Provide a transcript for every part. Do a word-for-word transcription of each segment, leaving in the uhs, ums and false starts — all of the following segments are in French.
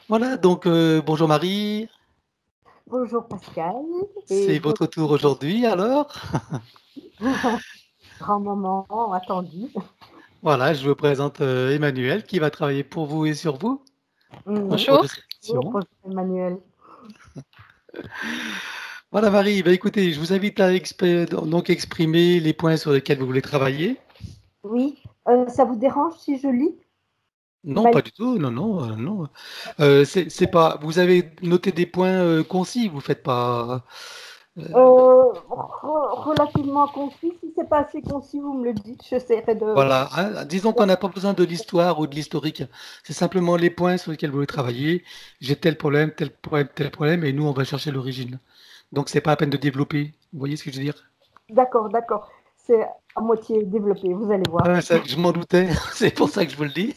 Voilà, donc heu, bonjour Marie, Bonjour Pascal et c'est bonjour votre tour aujourd'hui alors? grand moment attendu. Voilà, je vous présente, heu, Emmanuel qui va travailler pour vous et sur vous au Mhm. cours de Bonjour. cette Bonjour, mission. bonjour Emmanuel. Voilà Marie, bah, écoutez, je vous invite à expé donc exprimer les points sur lesquels vous voulez travailler. Oui, euh, ça vous dérange si je lis? Non, Mal- pas du tout, non, non, heu, non, heu, c'est c'est pas vous avez noté des points, heu, concis, vous faites pas, heu euh, re- relativement concis. Si c'est pas assez concis, vous me le dites. J'essaierai de. Voilà, hein, disons qu'on n'a pas besoin de l'histoire ou de l'historique. C'est simplement les points sur lesquels vous voulez travailler. J'ai tel problème, tel problème, tel problème, et nous, on va chercher l'origine. Donc, c'est pas la peine de développer. Vous voyez ce que je veux dire? D'accord, d'accord. C'est à moitié développé, vous allez voir. Ouais, ça, je m'en doutais. C'est pour ça que je vous le dis.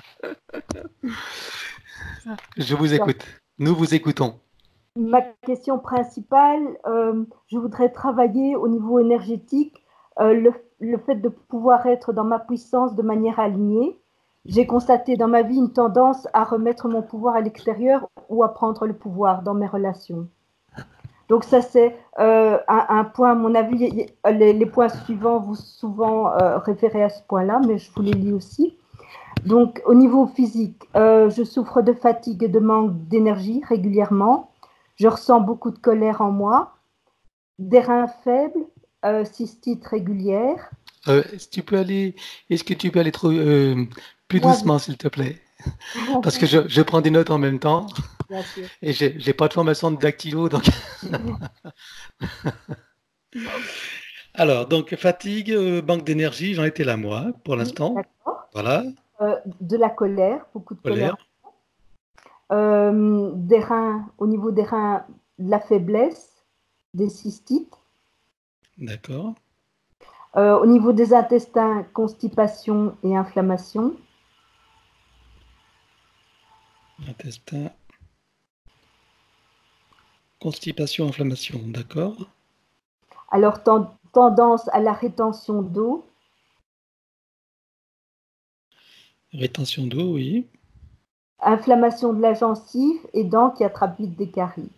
Je vous Alors, écoute. Nous vous écoutons. ma question principale, euh, je voudrais travailler au niveau énergétique, euh, le, le fait de pouvoir être dans ma puissance de manière alignée. J'ai constaté dans ma vie une tendance à remettre mon pouvoir à l'extérieur ou à prendre le pouvoir dans mes relations. Donc ça, c'est euh, un, un point, à mon avis, les, les points suivants vous souvent euh, référés à ce point-là, mais je vous les lis aussi. Donc au niveau physique, euh, je souffre de fatigue et de manque d'énergie régulièrement. Je ressens beaucoup de colère en moi, des reins faibles, euh, cystite régulière. Euh, si tu peux aller, est-ce que tu peux aller trop, euh, plus Moi, doucement, s'il te plaît? Parce que je, je prends des notes en même temps bien sûr. et j'ai j'ai pas de formation de dactylo, donc. Alors, donc fatigue, euh, manque d'énergie, j'en étais là moi, pour Oui, l'instant. d'accord. Voilà, Euh, de la colère, beaucoup de colère. colère, Euh, des reins, au niveau des reins, de la faiblesse, des cystites. d'accord. Euh, au niveau des intestins, constipation et inflammation. Intestin, constipation, inflammation, d'accord. Alors, ten- tendance à la rétention d'eau, Rétention d'eau, oui. inflammation de la gencive et dents qui attrapent vite des caries.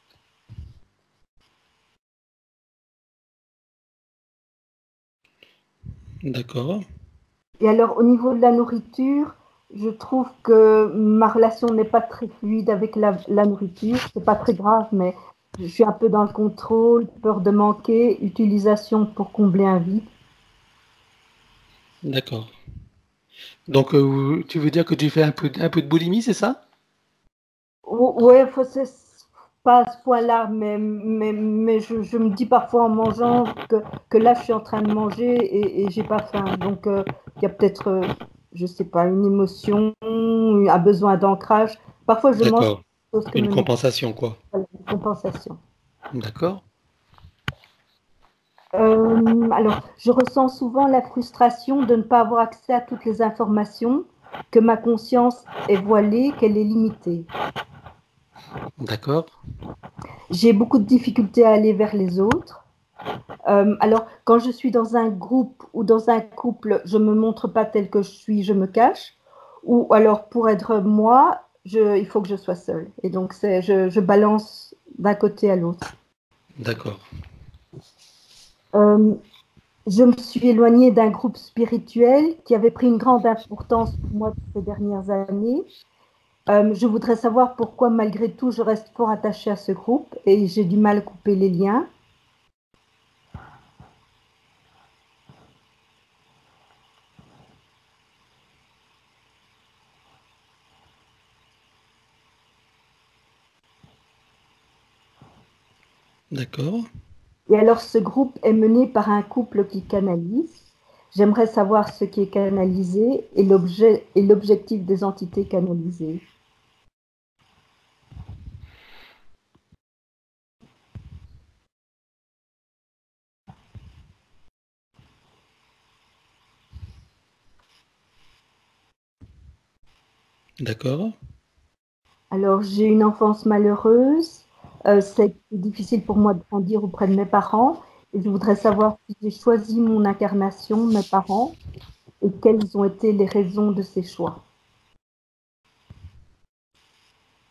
D'accord. Et alors, au niveau de la nourriture, je trouve que ma relation n'est pas très fluide avec la, la nourriture. C'est pas très grave, mais je suis un peu dans le contrôle, peur de manquer, utilisation pour combler un vide. D'accord. Donc, euh, tu veux dire que tu fais un peu, un peu de boulimie, c'est ça? Ouais, faut, c'est pas à ce point-là, mais, mais, mais je, je me dis parfois en mangeant que, que là, je suis en train de manger et, et j'ai pas faim. Donc, euh, il y a peut-être, euh, je sais pas, une émotion, un besoin d'ancrage. Parfois, je mange D'accord. quelque chose que Une me nourrit, compensation, quoi. voilà, une compensation. D'accord. Euh, alors, je ressens souvent la frustration de ne pas avoir accès à toutes les informations, que ma conscience est voilée, qu'elle est limitée. D'accord. J'ai beaucoup de difficultés à aller vers les autres. Euh, alors, quand je suis dans un groupe ou dans un couple, je ne me montre pas tel que je suis, je me cache. Ou alors, pour être moi, je, il faut que je sois seule. Et donc, c'est, je, je balance d'un côté à l'autre. D'accord. Euh, je me suis éloignée d'un groupe spirituel qui avait pris une grande importance pour moi ces dernières années. Euh, je voudrais savoir pourquoi, malgré tout, je reste fort attachée à ce groupe et j'ai du mal à couper les liens. D'accord. Et alors, ce groupe est mené par un couple qui canalise. J'aimerais savoir ce qui est canalisé et l'objet et l'objectif des entités canalisées. D'accord. Alors, j'ai une enfance malheureuse. Euh, c'est difficile pour moi de grandir auprès de mes parents. Et je voudrais savoir si j'ai choisi mon incarnation, mes parents, et quelles ont été les raisons de ces choix.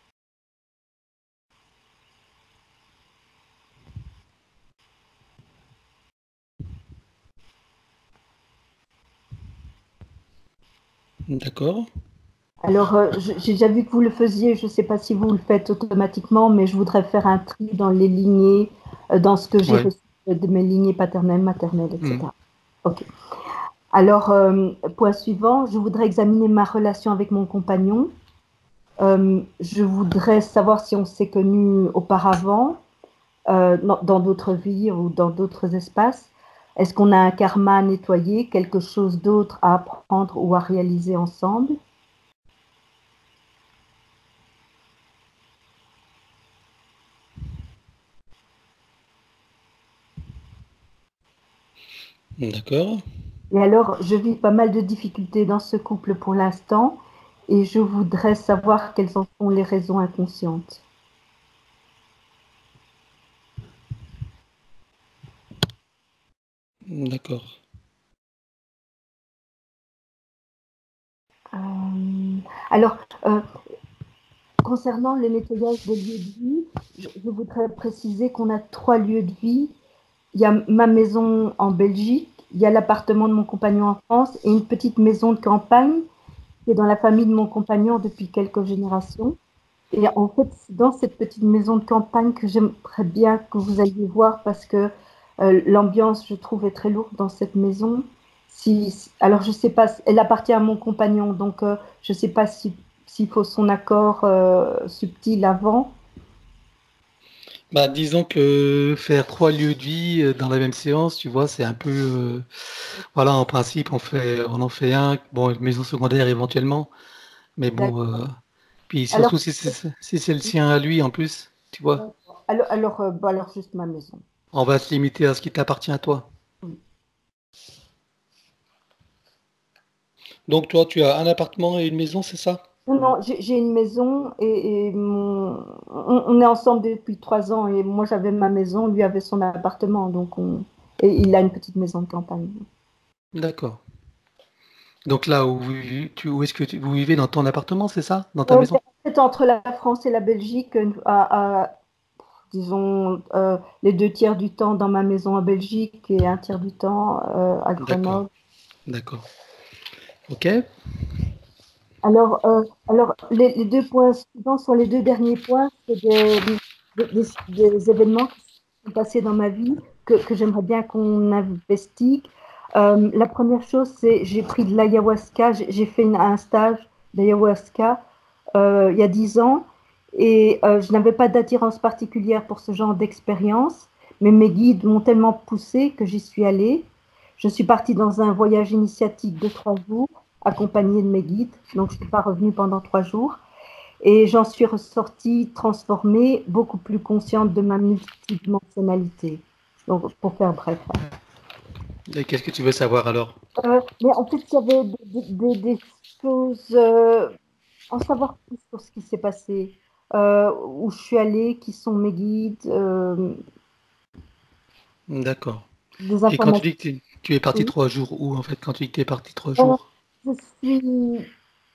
D'accord. Alors, euh, je- j'ai déjà vu que vous le faisiez, je ne sais pas si vous le faites automatiquement, mais je voudrais faire un tri dans les lignées, euh, dans ce que j'ai Ouais. reçu de mes lignées paternelles, maternelles, Hmm. et cetera. Ok. Alors, euh, point suivant, je voudrais examiner ma relation avec mon compagnon. Euh, je voudrais savoir si on s'est connus auparavant, euh, dans dans d'autres vies ou dans d'autres espaces. Est-ce qu'on a un karma à nettoyer, quelque chose d'autre à apprendre ou à réaliser ensemble? D'accord. Et alors, je vis pas mal de difficultés dans ce couple pour l'instant et je voudrais savoir quelles en sont les raisons inconscientes. D'accord. Euh, alors, euh, concernant le nettoyage des lieux de vie, je, je voudrais préciser qu'on a trois lieux de vie. Il y a ma maison en Belgique, il y a l'appartement de mon compagnon en France et une petite maison de campagne qui est dans la famille de mon compagnon depuis quelques générations. Et en fait, c'est dans cette petite maison de campagne que j'aimerais bien que vous alliez voir parce que euh, l'ambiance, je trouve, est très lourde dans cette maison. Si, si- alors, je sais pas, elle appartient à mon compagnon, donc euh, je ne sais pas si, s'il faut son accord euh, subtil avant. Bah, disons que faire trois lieux de vie euh, dans la même séance, tu vois, c'est un peu, euh, voilà, en principe, on fait, on en fait un, bon, une maison secondaire éventuellement, mais bon, D'accord. euh, puis Alors, surtout si c'est si c'est le sien à lui en plus, tu vois, alors, alors, euh, bah, alors juste ma maison. on va se limiter à ce qui t'appartient à toi. Oui. Donc toi, tu as un appartement et une maison, c'est ça? Non, non, j'ai j'ai une maison et, et mon- on, on est ensemble depuis trois ans et moi j'avais ma maison, lui avait son appartement, donc on, et il a une petite maison de campagne. D'accord. Donc là où, vous- tu, où est-ce que tu, vous vivez dans ton appartement, c'est ça? Dans ta Euh, maison? c'est entre la France et la Belgique, euh, à, à, disons, euh, les deux tiers du temps dans ma maison en Belgique et un tiers du temps euh, à D'accord, Grenoble. d'accord. Ok. Alors, euh, alors les, les deux points suivants sont les deux derniers points, c'est des, des, des- des événements qui sont passés dans ma vie que, que j'aimerais bien qu'on investigue. Euh, la première chose, c'est j'ai pris de l'ayahuasca, j'ai j'ai fait une- un stage d'ayahuasca euh, il y a dix ans et euh, je n'avais pas d'attirance particulière pour ce genre d'expérience, mais mes guides m'ont tellement poussé que j'y suis allée. Je suis partie dans un voyage initiatique de trois jours accompagnée de mes guides, donc je ne suis pas revenue pendant trois jours et j'en suis ressortie transformée, beaucoup plus consciente de ma multidimensionnalité. Donc, pour faire bref. Et qu'est-ce que tu veux savoir alors? Euh, mais en fait, il y avait des, des- des choses, euh, en savoir plus sur ce qui s'est passé, euh, où je suis allée, qui sont mes guides, euh, D'accord. des Et quand tu informations. dis que tu, tu es parti trois jours, où en fait, quand tu dis que tu es parti trois Euh, jours? je suis,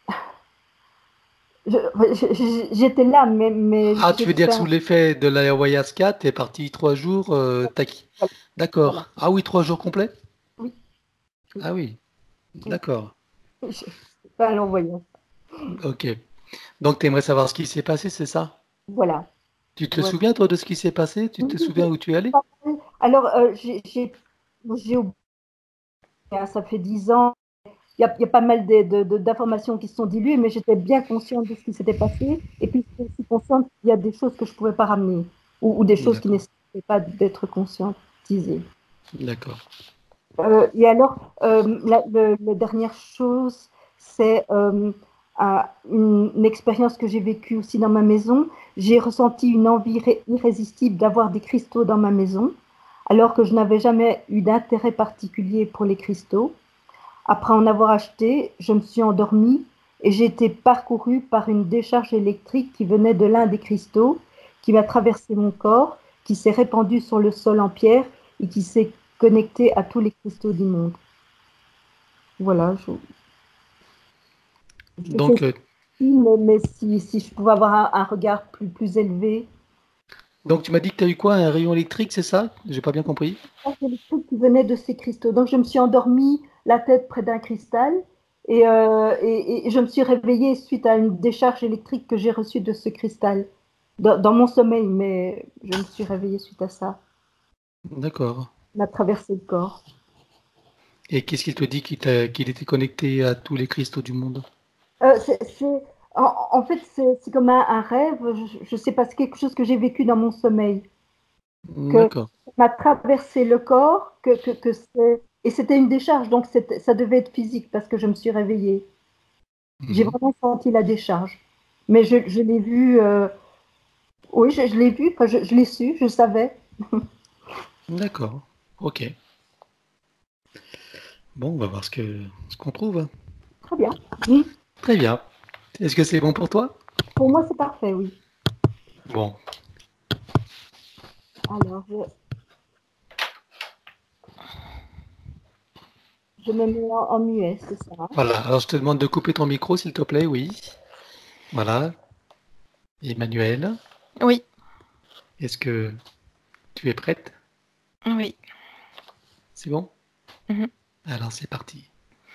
je- je- j'étais là, mais, mais Ah, tu j'ai veux dire que fait sous un- l'effet de l'ayahuasca, tu es parti trois jours, euh, t'as qui- voilà, voilà. D'accord. Ah oui, trois jours complets? Oui, oui, Ah oui, oui. d'accord. Je suis pas allée en voyage. Ok. Donc tu aimerais savoir ce qui s'est passé, c'est ça? Voilà. Tu te Voilà. souviens, toi, de ce qui s'est passé? Tu Oui, te j'ai souviens où tu es allé? pas mal. Alors, euh, j'ai j'ai- j'ai oublié, hein, ça fait dix ans. Il y a, il y a pas mal de- de- de- d'informations qui se sont diluées, mais j'étais bien consciente de ce qui s'était passé. Et puis, j'étais aussi consciente qu'il y a des choses que je ne pouvais pas ramener ou, ou des choses qui ne D'accord, nécessitaient pas d'être conscientisées. d'accord. Euh, et alors, euh, la, le- la dernière chose, c'est euh, un- une, une expérience que j'ai vécue aussi dans ma maison. J'ai ressenti une envie irré- irrésistible d'avoir des cristaux dans ma maison, alors que je n'avais jamais eu d'intérêt particulier pour les cristaux. Après en avoir acheté, je me suis endormie et j'ai été parcourue par une décharge électrique qui venait de l'un des cristaux, qui m'a traversé mon corps, qui s'est répandue sur le sol en pierre et qui s'est connectée à tous les cristaux du monde. Voilà, je, je fais Donc, euh, ci, mais, mais si, si je pouvais avoir un, un regard plus, plus élevé. donc tu m'as dit que tu as eu quoi? Un rayon électrique, c'est ça? J'ai pas bien compris. Décharge électrique qui venait de ces cristaux. Donc je me suis endormie la tête près d'un cristal Et, euh, et, et je me suis réveillée suite à une décharge électrique que j'ai reçue de ce cristal dans, dans mon sommeil, mais je me suis réveillée suite à ça. D'accord. Il m'a traversé le corps. Et qu'est-ce qu'il te dit qu'il t'a- qu'il était connecté à tous les cristaux du monde? Euh, c'est, c'est- en, en fait, c'est c'est comme un, un rêve. Je ne sais pas, c'est quelque chose que j'ai vécu dans mon sommeil, que D'accord. ça m'a traversé le corps, que, que, que c'est- et c'était une décharge, donc c'était- ça devait être physique parce que je me suis réveillée. J'ai Mhm. vraiment senti la décharge. Mais je, je l'ai vu, euh, oui, je, je l'ai vu, enfin, je, je l'ai su, je savais. D'accord. Ok. Bon, on va voir ce que ce qu'on trouve. Très bien. Mm. Très bien. Est-ce que c'est bon pour toi? Pour moi, c'est parfait, oui. Bon. Alors, je, je me mets en, en muet, c'est ça. Voilà. Alors, je te demande de couper ton micro, s'il te plaît. Oui. Voilà. Emmanuel, Oui, est-ce que tu es prête? oui. C'est bon? Mhm. Alors, c'est parti.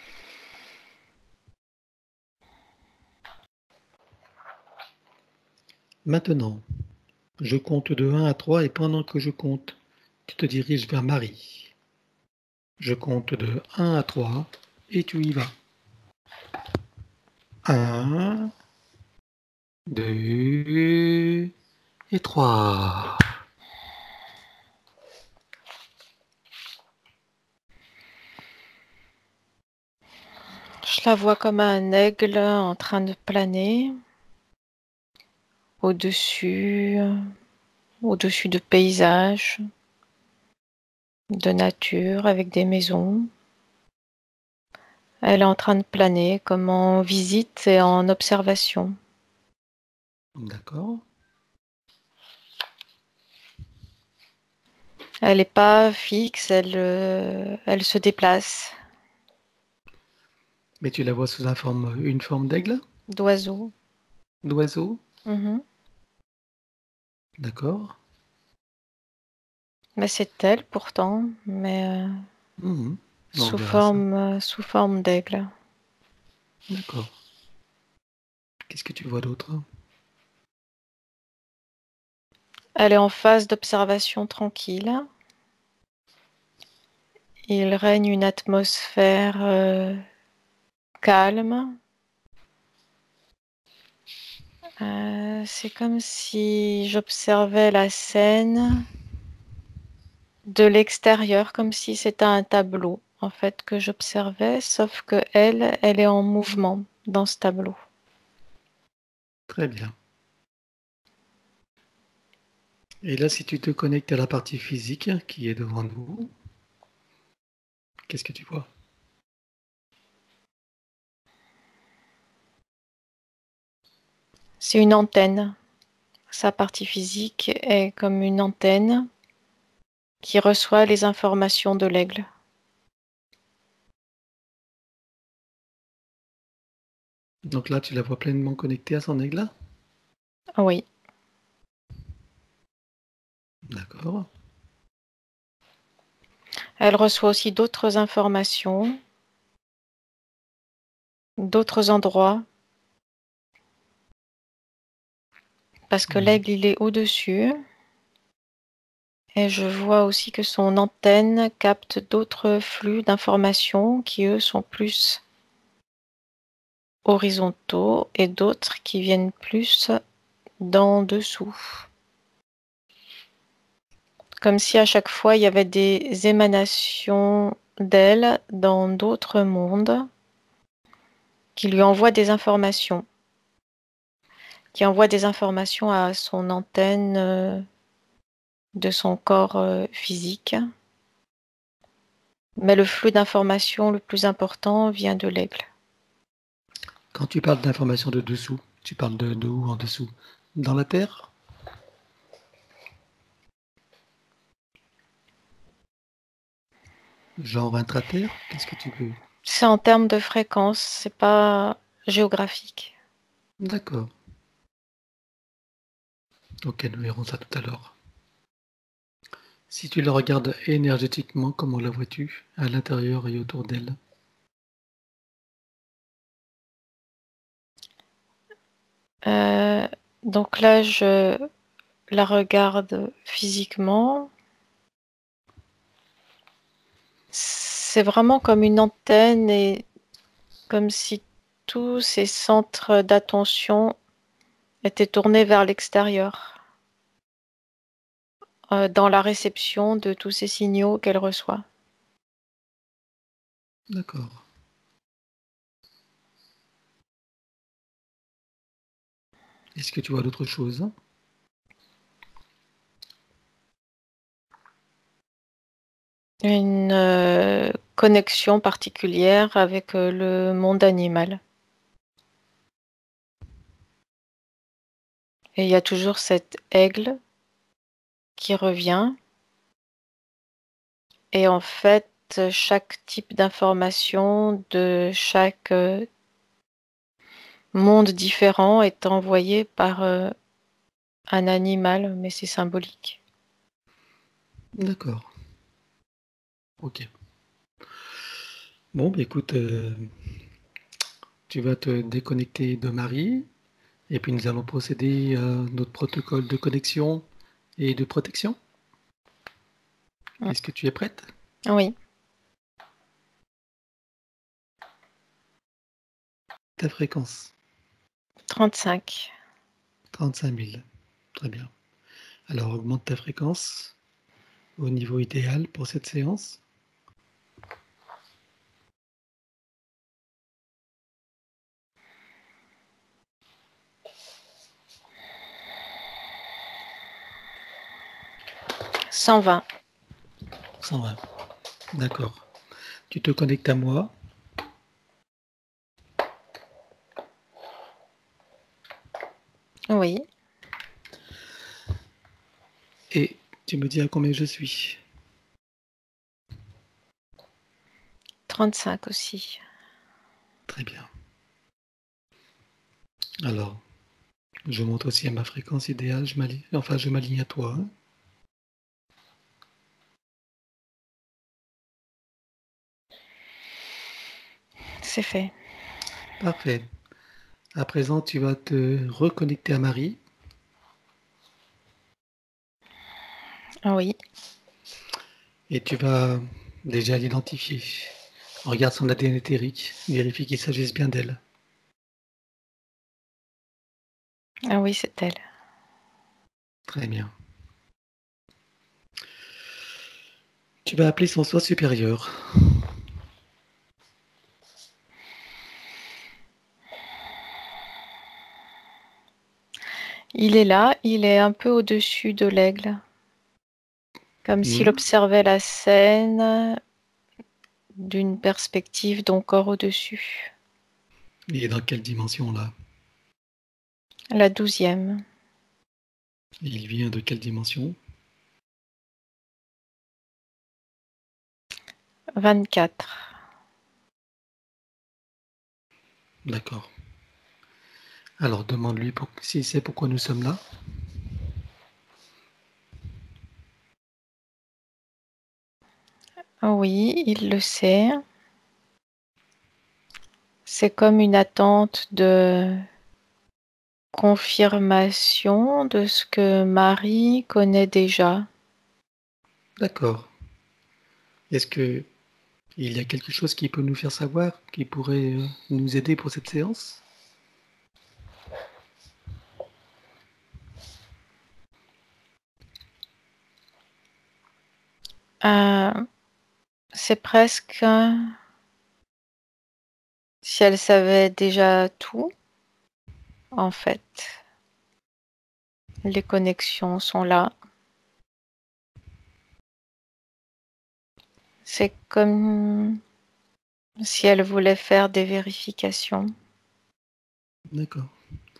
Maintenant, je compte de un à trois et pendant que je compte, tu te diriges vers Marie. Je compte de un à trois et tu y vas. Un, deux et trois. Je la vois comme un aigle en train de planer au-dessus, au-dessus de paysages, de nature avec des maisons. Elle est en train de planer comme en visite et en observation. D'accord. Elle n'est pas fixe, elle, euh, elle se déplace. Mais tu la vois sous un forme, une forme d'aigle? D'oiseau. D'oiseau? Mhm. D'accord. Mais c'est elle pourtant, mais euh, Mhm. On sous verra ça. forme, euh, sous forme d'aigle. D'accord. Qu'est-ce que tu vois d'autre? Elle est en phase d'observation tranquille. Il règne une atmosphère euh, calme. Euh, c'est comme si j'observais la scène de l'extérieur, comme si c'était un tableau, en fait, que j'observais, sauf que elle, elle est en mouvement dans ce tableau. Très bien. Et là, si tu te connectes à la partie physique qui est devant nous, qu'est-ce que tu vois? C'est une antenne. Sa partie physique est comme une antenne qui reçoit les informations de l'aigle. Donc là, tu la vois pleinement connectée à son aigle? Oui. D'accord. Elle reçoit aussi d'autres informations, d'autres endroits, parce que Mhm. l'aigle, il est au-dessus. Et je vois aussi que son antenne capte d'autres flux d'informations qui, eux, sont plus horizontaux et d'autres qui viennent plus d'en dessous. Comme si à chaque fois, il y avait des émanations d'elle dans d'autres mondes qui lui envoient des informations, qui envoient des informations à son antenne euh, de son corps euh, physique. Mais le flux d'informations le plus important vient de l'aigle. Quand tu parles d'informations de dessous, tu parles de, de où en dessous? Dans la Terre? Genre intra-terre? Qu'est-ce que tu veux? C'est en termes de fréquence, c'est pas géographique. D'accord. Ok, nous verrons ça tout à l'heure. Si tu la regardes énergétiquement, comment la vois-tu à l'intérieur et autour d'elle? Euh, donc là, je la regarde physiquement. C'est vraiment comme une antenne et comme si tous ces centres d'attention étaient tournés vers l'extérieur, euh, dans la réception de tous ces signaux qu'elle reçoit. D'accord. Est-ce que tu vois d'autres choses? Une euh, connexion particulière avec euh, le monde animal. Et il y a toujours cet aigle qui revient. Et en fait, chaque type d'information de chaque euh, monde différent est envoyé par euh, un animal, mais c'est symbolique. D'accord. Ok. Bon, bah, écoute, euh, tu vas te déconnecter de Marie et puis nous allons procéder à notre protocole de connexion et de protection. Mm. Est-ce que tu es prête? Oui, Ta fréquence, trente-cinq. trente-cinq mille. Très bien. Alors augmente ta fréquence au niveau idéal pour cette séance. cent vingt. cent vingt. D'accord. Tu te connectes à moi. Oui, Et tu me dis à combien je suis. trente-cinq aussi. Très bien. Alors, je monte aussi à ma fréquence idéale. Je m'aligne, enfin, je m'aligne à toi. Hein. C'est fait. Parfait. À présent, tu vas te reconnecter à Marie. Oui, Et tu vas déjà l'identifier. Regarde son A D N éthérique. Vérifie qu'il s'agisse bien d'elle. ah oui, c'est elle. Très bien. Tu vas appeler son soi supérieur. Il est là, il est un peu au-dessus de l'aigle, comme s'il Hmm. observait la scène d'une perspective d'encore au-dessus. Il est dans quelle dimension là? La douzième. Il vient de quelle dimension? vingt-quatre. D'accord. Alors demande-lui pour... si c'est pourquoi nous sommes là. Oui, il le sait. C'est comme une attente de confirmation de ce que Marie connaît déjà. D'accord. Est-ce que il y a quelque chose qui peut nous faire savoir, qui pourrait euh, nous aider pour cette séance? Euh, c'est presque si elle savait déjà tout, en fait. Les connexions sont là. C'est comme si elle voulait faire des vérifications. D'accord.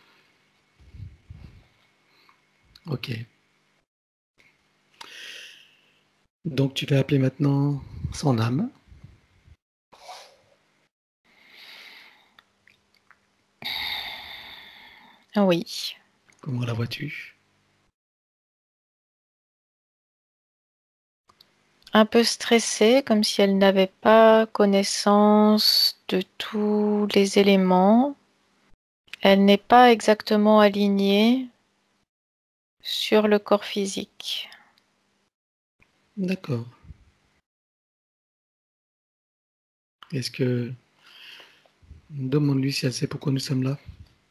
Ok. Donc tu vas appeler maintenant son âme. Oui. Comment la vois-tu? Un peu stressée, comme si elle n'avait pas connaissance de tous les éléments. Elle n'est pas exactement alignée sur le corps physique. D'accord. Est-ce que... Demande-lui si elle sait pourquoi nous sommes là.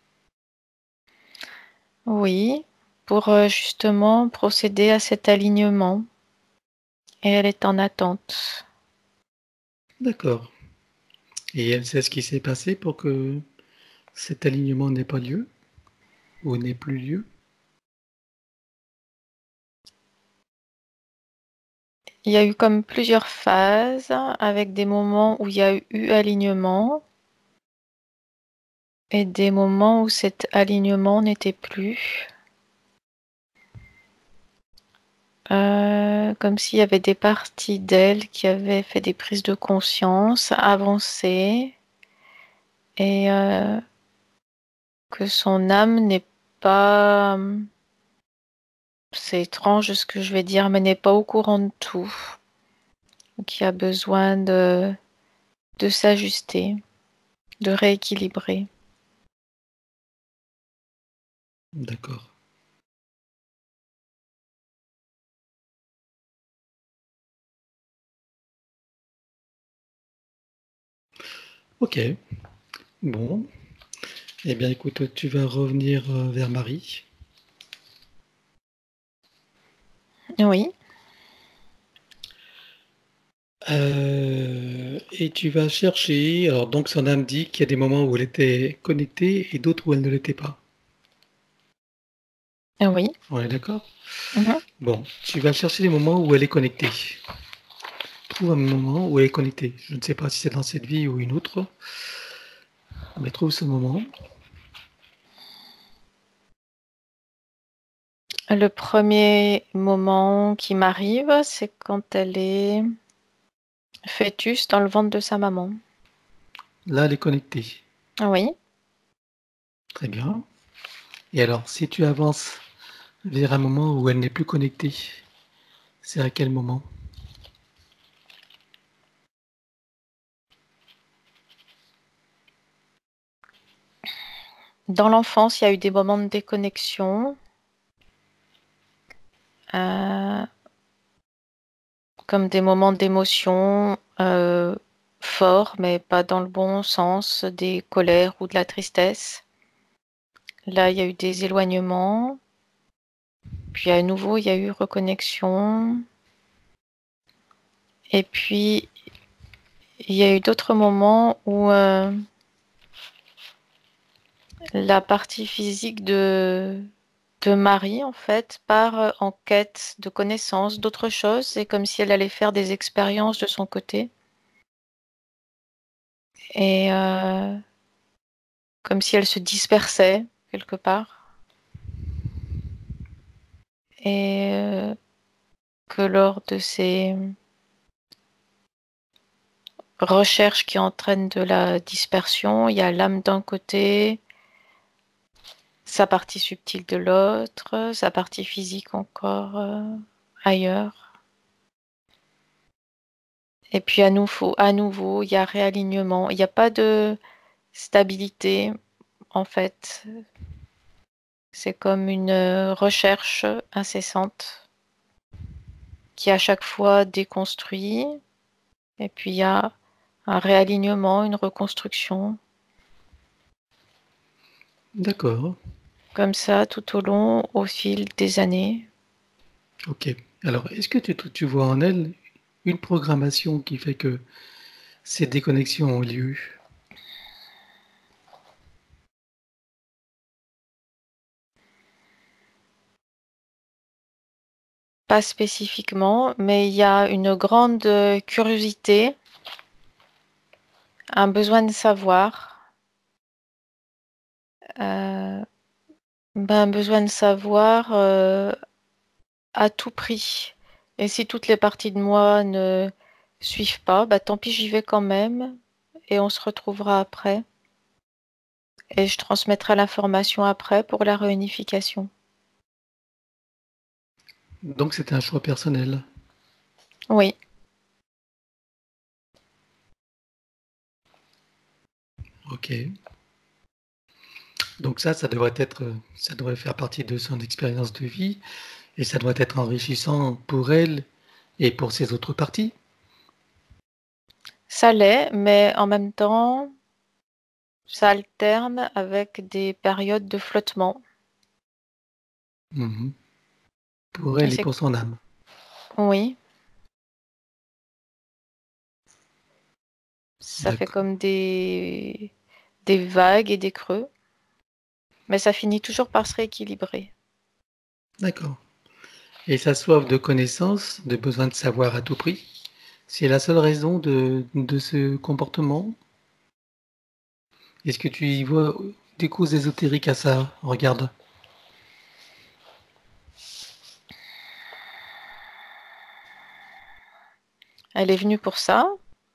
Oui, pour euh, justement procéder à cet alignement. Et elle est en attente. D'accord. Et elle sait ce qui s'est passé pour que cet alignement n'ait pas lieu ou n'ait plus lieu? Il y a eu comme plusieurs phases avec des moments où il y a eu alignement et des moments où cet alignement n'était plus. Euh, comme s'il y avait des parties d'elle qui avaient fait des prises de conscience, avancées, et euh, que son âme n'est pas... C'est étrange ce que je vais dire, mais n'est pas au courant de tout. Qui a besoin de, de s'ajuster, de rééquilibrer. D'accord. Ok. Bon. Eh bien, écoute, tu vas revenir euh, vers Marie. Oui. Euh, et tu vas chercher. Alors, donc, son âme dit qu'il y a des moments où elle était connectée et d'autres où elle ne l'était pas. Oui. On est d'accord? Mhm. Bon, tu vas chercher les moments où elle est connectée. Trouve un moment où elle est connectée. Je ne sais pas si c'est dans cette vie ou une autre, mais trouve ce moment. Le premier moment qui m'arrive, c'est quand elle est fœtus dans le ventre de sa maman. Là, elle est connectée. Oui. Très bien. Et alors, si tu avances vers un moment où elle n'est plus connectée, c'est à quel moment? Dans l'enfance, il y a eu des moments de déconnexion, euh, comme des moments d'émotion euh, forts, mais pas dans le bon sens, des colères ou de la tristesse. Là, il y a eu des éloignements. Puis à nouveau, il y a eu reconnexion. Et puis, il y a eu d'autres moments où euh, la partie physique de, de Marie, en fait, part en quête de connaissances, d'autres choses. C'est comme si elle allait faire des expériences de son côté. Et euh, comme si elle se dispersait quelque part. Et euh, que lors de ces recherches qui entraînent de la dispersion, il y a l'âme d'un côté, sa partie subtile de l'autre, sa partie physique encore euh, ailleurs. Et puis à nouveau, à nouveau, il y a réalignement. Il n'y a pas de stabilité, en fait. C'est comme une recherche incessante qui à chaque fois déconstruit. Et puis il y a un réalignement, une reconstruction. D'accord. Comme ça, tout au long, au fil des années. Ok. Alors, est-ce que tu, tu vois en elle une programmation qui fait que ces déconnexions ont lieu? Pas spécifiquement, mais il y a une grande curiosité, un besoin de savoir, euh, ben, un besoin de savoir euh, à tout prix. Et si toutes les parties de moi ne suivent pas, bah, tant pis, j'y vais quand même et on se retrouvera après. Et je transmettrai l'information après pour la réunification. Donc, c'est un choix personnel. Oui. Ok. Donc ça, ça devrait être, euh, ça devrait faire partie de son expérience de vie et ça doit être enrichissant pour elle et pour ses autres parties. Ça l'est, mais en même temps, ça alterne avec des périodes de flottement. Mhm. Pour Et elle et c'est pour son âme. oui, ça fait D'accord. comme des des vagues et des creux, mais ça finit toujours par se rééquilibrer. D'accord. Et sa soif de connaissance, de besoin de savoir à tout prix, c'est la seule raison de, de ce comportement? Est-ce que tu y vois des causes ésotériques à ça? Regarde. Elle est venue pour ça.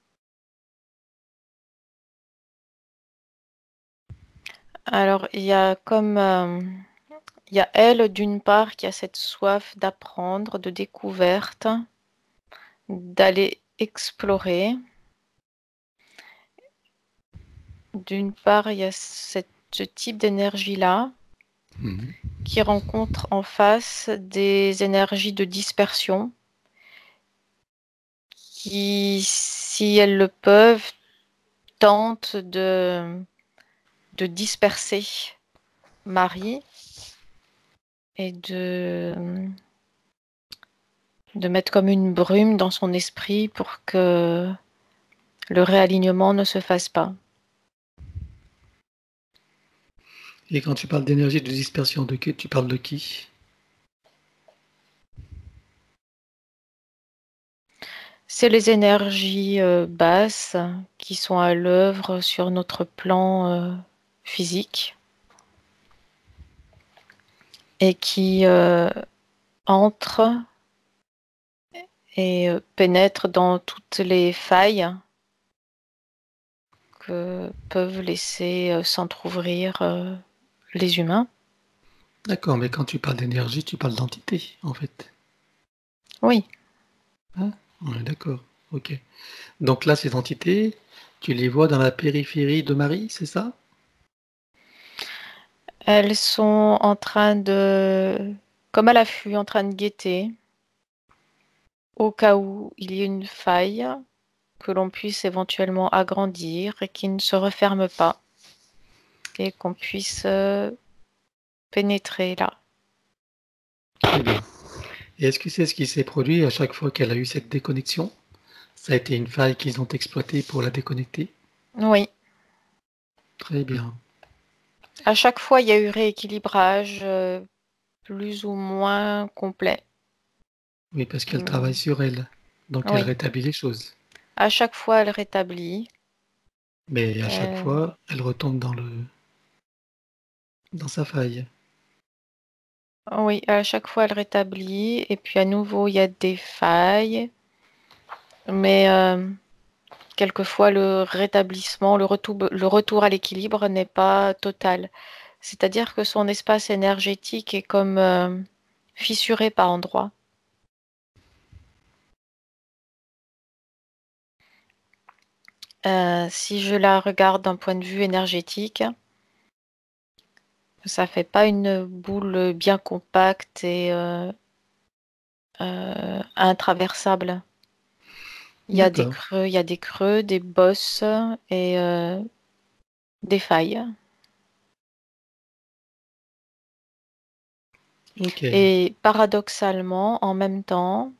Alors, il y a comme euh, il y a elle d'une part qui a cette soif d'apprendre, de découverte, d'aller explorer. D'une part, il y a cette, ce type d'énergie-là Mhm. qui rencontre en face des énergies de dispersion qui, si elles le peuvent, tentent de, de disperser Marie et de, de mettre comme une brume dans son esprit pour que le réalignement ne se fasse pas. Et quand tu parles d'énergie de dispersion, de qui tu parles de qui? C'est les énergies euh, basses qui sont à l'œuvre sur notre plan euh, physique et qui euh, entrent et euh, pénètrent dans toutes les failles que peuvent laisser euh, s'entr'ouvrir euh, les humains. D'accord, mais quand tu parles d'énergie, tu parles d'entité, en fait. Oui, Hein? Ouais, d'accord. Ok. Donc là, ces entités, tu les vois dans la périphérie de Marie, c'est ça? elles sont en train de, comme à l'affût, en train de guetter au cas où il y ait une faille que l'on puisse éventuellement agrandir et qui ne se referme pas et qu'on puisse euh, pénétrer là. Très bien. Et est-ce que c'est ce qui s'est produit à chaque fois qu'elle a eu cette déconnexion? Ça a été une faille qu'ils ont exploitée pour la déconnecter? Oui, Très bien. à chaque fois il y a eu rééquilibrage euh, plus ou moins complet. Oui, parce qu'elle travaille Hum, sur elle. Donc elle Oui, rétablit les choses. à chaque fois elle rétablit. Mais à chaque Euh, fois, elle retombe dans le dans sa faille. oui, à chaque fois elle rétablit et puis à nouveau il y a des failles, mais euh, quelquefois le rétablissement, le retour, le retour à l'équilibre n'est pas total. C'est-à-dire que son espace énergétique est comme euh, fissuré par endroits. Euh, si je la regarde d'un point de vue énergétique, ça fait pas une boule bien compacte et euh, euh, intraversable. Il y a des D'accord. creux, il y a des creux, des bosses et euh, des failles. Ok. Et paradoxalement, en même temps,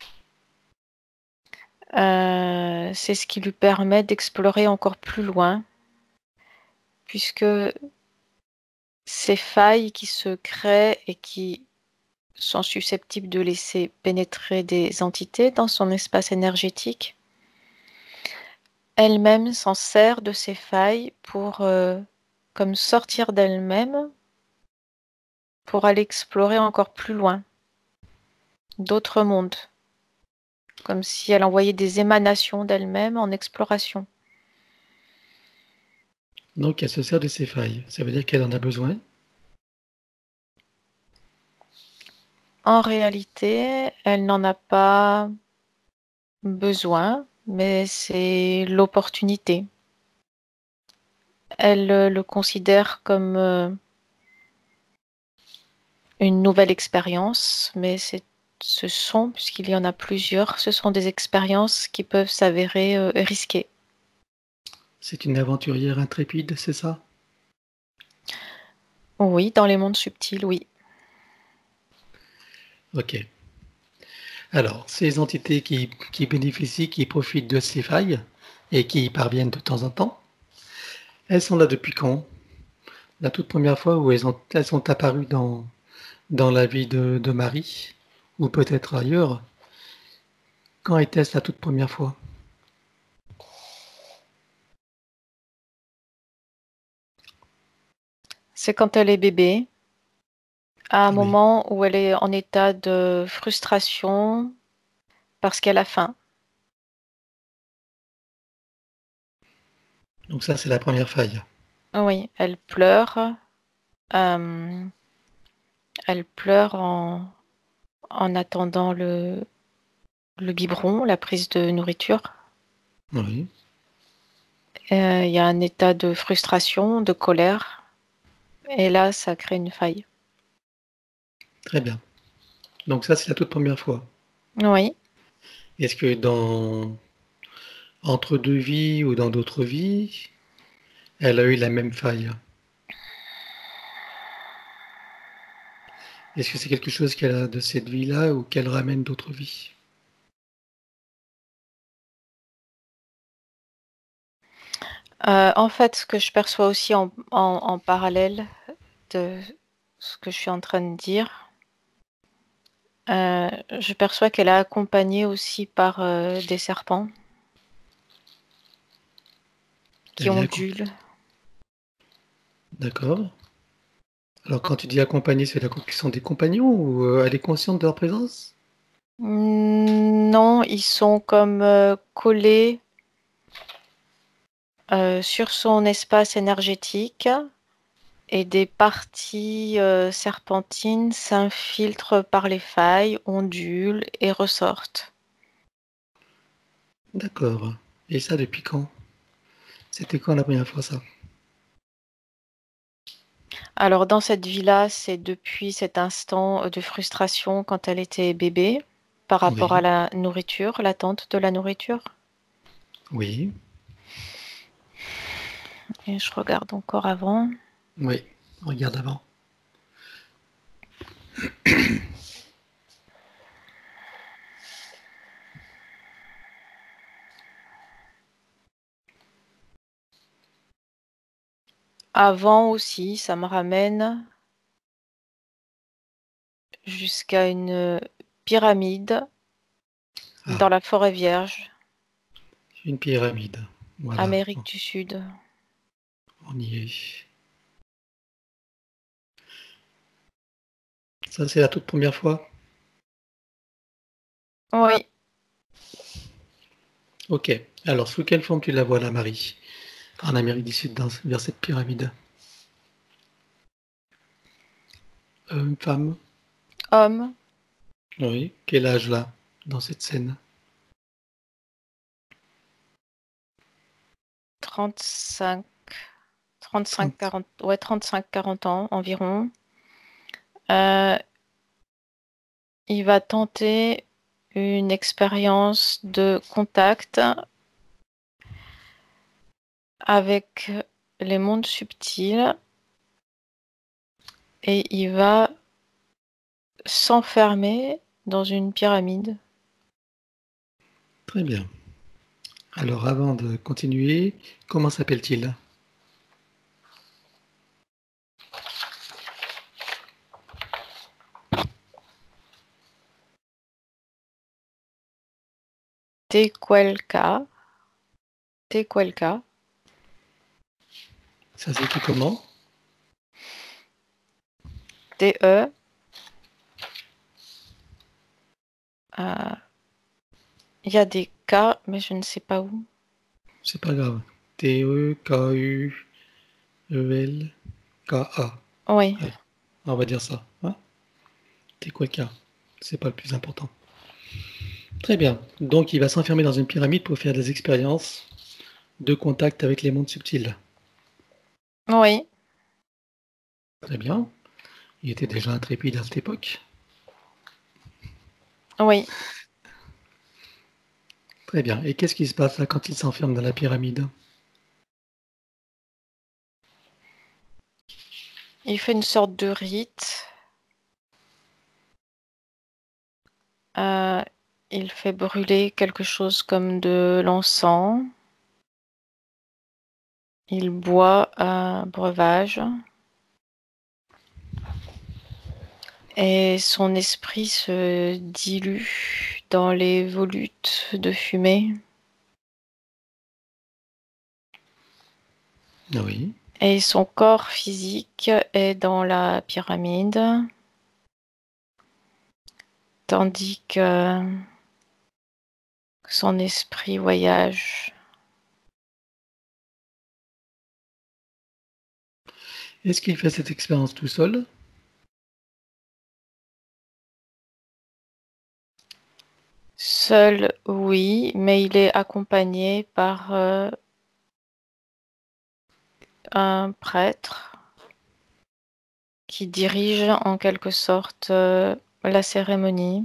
euh, c'est ce qui lui permet d'explorer encore plus loin, puisque ces failles qui se créent et qui sont susceptibles de laisser pénétrer des entités dans son espace énergétique, elle-même s'en sert de ces failles pour euh, comme sortir d'elle-même pour aller explorer encore plus loin d'autres mondes, comme si elle envoyait des émanations d'elle-même en exploration. Donc elle se sert de ses failles. Ça veut dire qu'elle en a besoin. En réalité, elle n'en a pas besoin, mais c'est l'opportunité. elle euh, le considère comme euh, une nouvelle expérience, mais c'est, ce sont, puisqu'il y en a plusieurs, ce sont des expériences qui peuvent s'avérer euh, risquées. C'est une aventurière intrépide, c'est ça? Oui, dans les mondes subtils, oui. Ok. Alors, ces entités qui, qui bénéficient, qui profitent de ces failles et qui y parviennent de temps en temps, elles sont là depuis quand? La toute première fois où elles, ont, elles sont apparues dans, dans la vie de, de Marie, ou peut-être ailleurs, quand était-ce la toute première fois? C'est quand elle est bébé, à un Oui. moment où elle est en état de frustration parce qu'elle a faim. Donc ça, c'est la première faille. Oui, elle pleure. euh, elle pleure en, en attendant le, le biberon, la prise de nourriture. Oui, Euh, Il y a un état de frustration, de colère. Et là, ça crée une faille. très bien. Donc ça, c'est la toute première fois. Oui. Est-ce que dans entre deux vies ou dans d'autres vies, elle a eu la même faille? Est-ce que c'est quelque chose qu'elle a de cette vie-là ou qu'elle ramène d'autres vies? Euh, en fait, ce que je perçois aussi en, en, en parallèle de ce que je suis en train de dire, euh, je perçois qu'elle est accompagnée aussi par euh, des serpents qui Elle est accom- ondulent. D'accord. Alors quand tu dis accompagner, c'est la qu'ils sont des compagnons ou euh, elle est consciente de leur présence? Hmm, Non, ils sont comme euh, collés euh, sur son espace énergétique et des parties euh, serpentines s'infiltrent par les failles, ondulent et ressortent. D'accord. Et ça depuis quand? C'était quand la première fois ça? Alors dans cette vie-là, c'est depuis cet instant de frustration quand elle était bébé par rapport à Oui, la nourriture, l'attente de la nourriture. oui, Et je regarde encore avant. oui. Regarde avant. Avant aussi, ça me ramène jusqu'à une pyramide Ah, dans la forêt vierge, une pyramide. Voilà, Amérique du Sud. on y est. Ça, c'est la toute première fois? Oui, Ok. Alors, sous quelle forme tu la vois, la Marie, en Amérique du Sud, dans- vers cette pyramide? Euh, une femme? homme, Oui. Quel âge là, dans cette scène? trente-cinq, trente-cinq, trente. quarante, ouais, trente-cinq, quarante ans environ. Euh, il va tenter une expérience de contact avec les mondes subtils et il va s'enfermer dans une pyramide. Très bien. Alors, avant de continuer, comment s'appelle-t-il? Tecuelca, Tecuelca, Ça s'écrit comment? T E. euh, Il y a des K, mais je ne sais pas où. C'est pas grave. T E K U E L K A. Oui, Allez, on va dire ça. Hein? T'es quoi le cas? C'est pas le plus important. Très bien. Donc, il va s'enfermer dans une pyramide pour faire des expériences de contact avec les mondes subtils. Oui, Très bien. Il était déjà intrépide à cette époque. oui. Très bien. Et qu'est-ce qui se passe là quand il s'enferme dans la pyramide? Il fait une sorte de rite. Euh, il fait brûler quelque chose comme de l'encens. Il boit un breuvage. Et son esprit se dilue dans les volutes de fumée. Oui. Et son corps physique est dans la pyramide. Tandis que son esprit voyage. Est-ce qu'il fait cette expérience tout seul? Seul, oui, mais il est accompagné par euh, un prêtre qui dirige en quelque sorte euh, la cérémonie.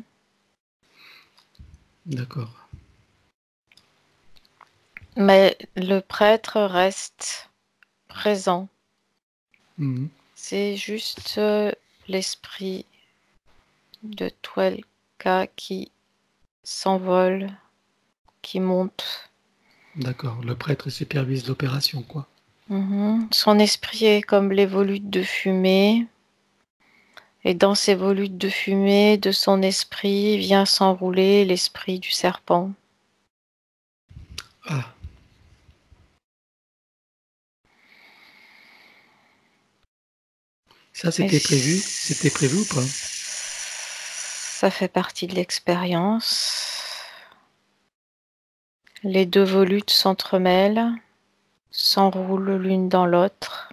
D'accord. Mais le prêtre reste présent. Mhm. C'est juste euh, l'esprit de Twelka qui s'envole, qui monte. D'accord. Le prêtre supervise l'opération, quoi. Mhm. Son esprit est comme les volutes de fumée. Et dans ces volutes de fumée, de son esprit vient s'enrouler l'esprit du serpent. Ah. Ça, Et c'était prévu? C'était prévu ou pas? ça fait partie de l'expérience. Les deux volutes s'entremêlent, s'enroulent l'une dans l'autre.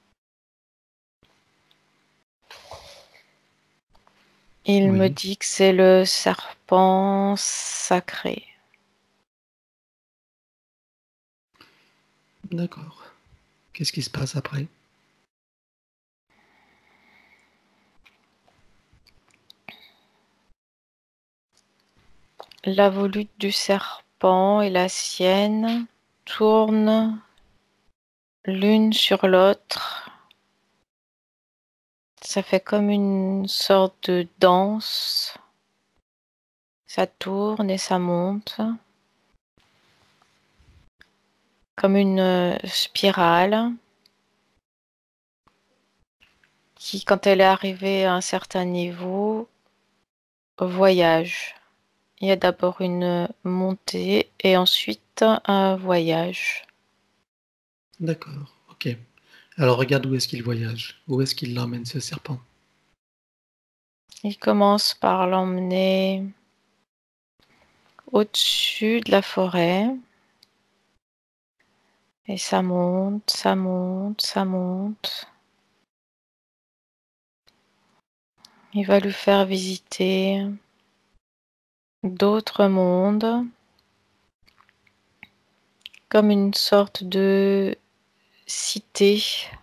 Il me Oui. dit que c'est le serpent sacré. D'accord. Qu'est-ce qui se passe après? La volute du serpent et la sienne tournent l'une sur l'autre. Ça fait comme une sorte de danse. Ça tourne et ça monte. Comme une spirale qui, quand elle est arrivée à un certain niveau, voyage. Il y a d'abord une montée et ensuite un voyage. D'accord. Ok. Alors regarde où est-ce qu'il voyage. Où est-ce qu'il l'emmène, ce serpent? Il commence par l'emmener au-dessus de la forêt. Et ça monte, ça monte, ça monte. Il va lui faire visiter d'autres mondes, comme une sorte de cité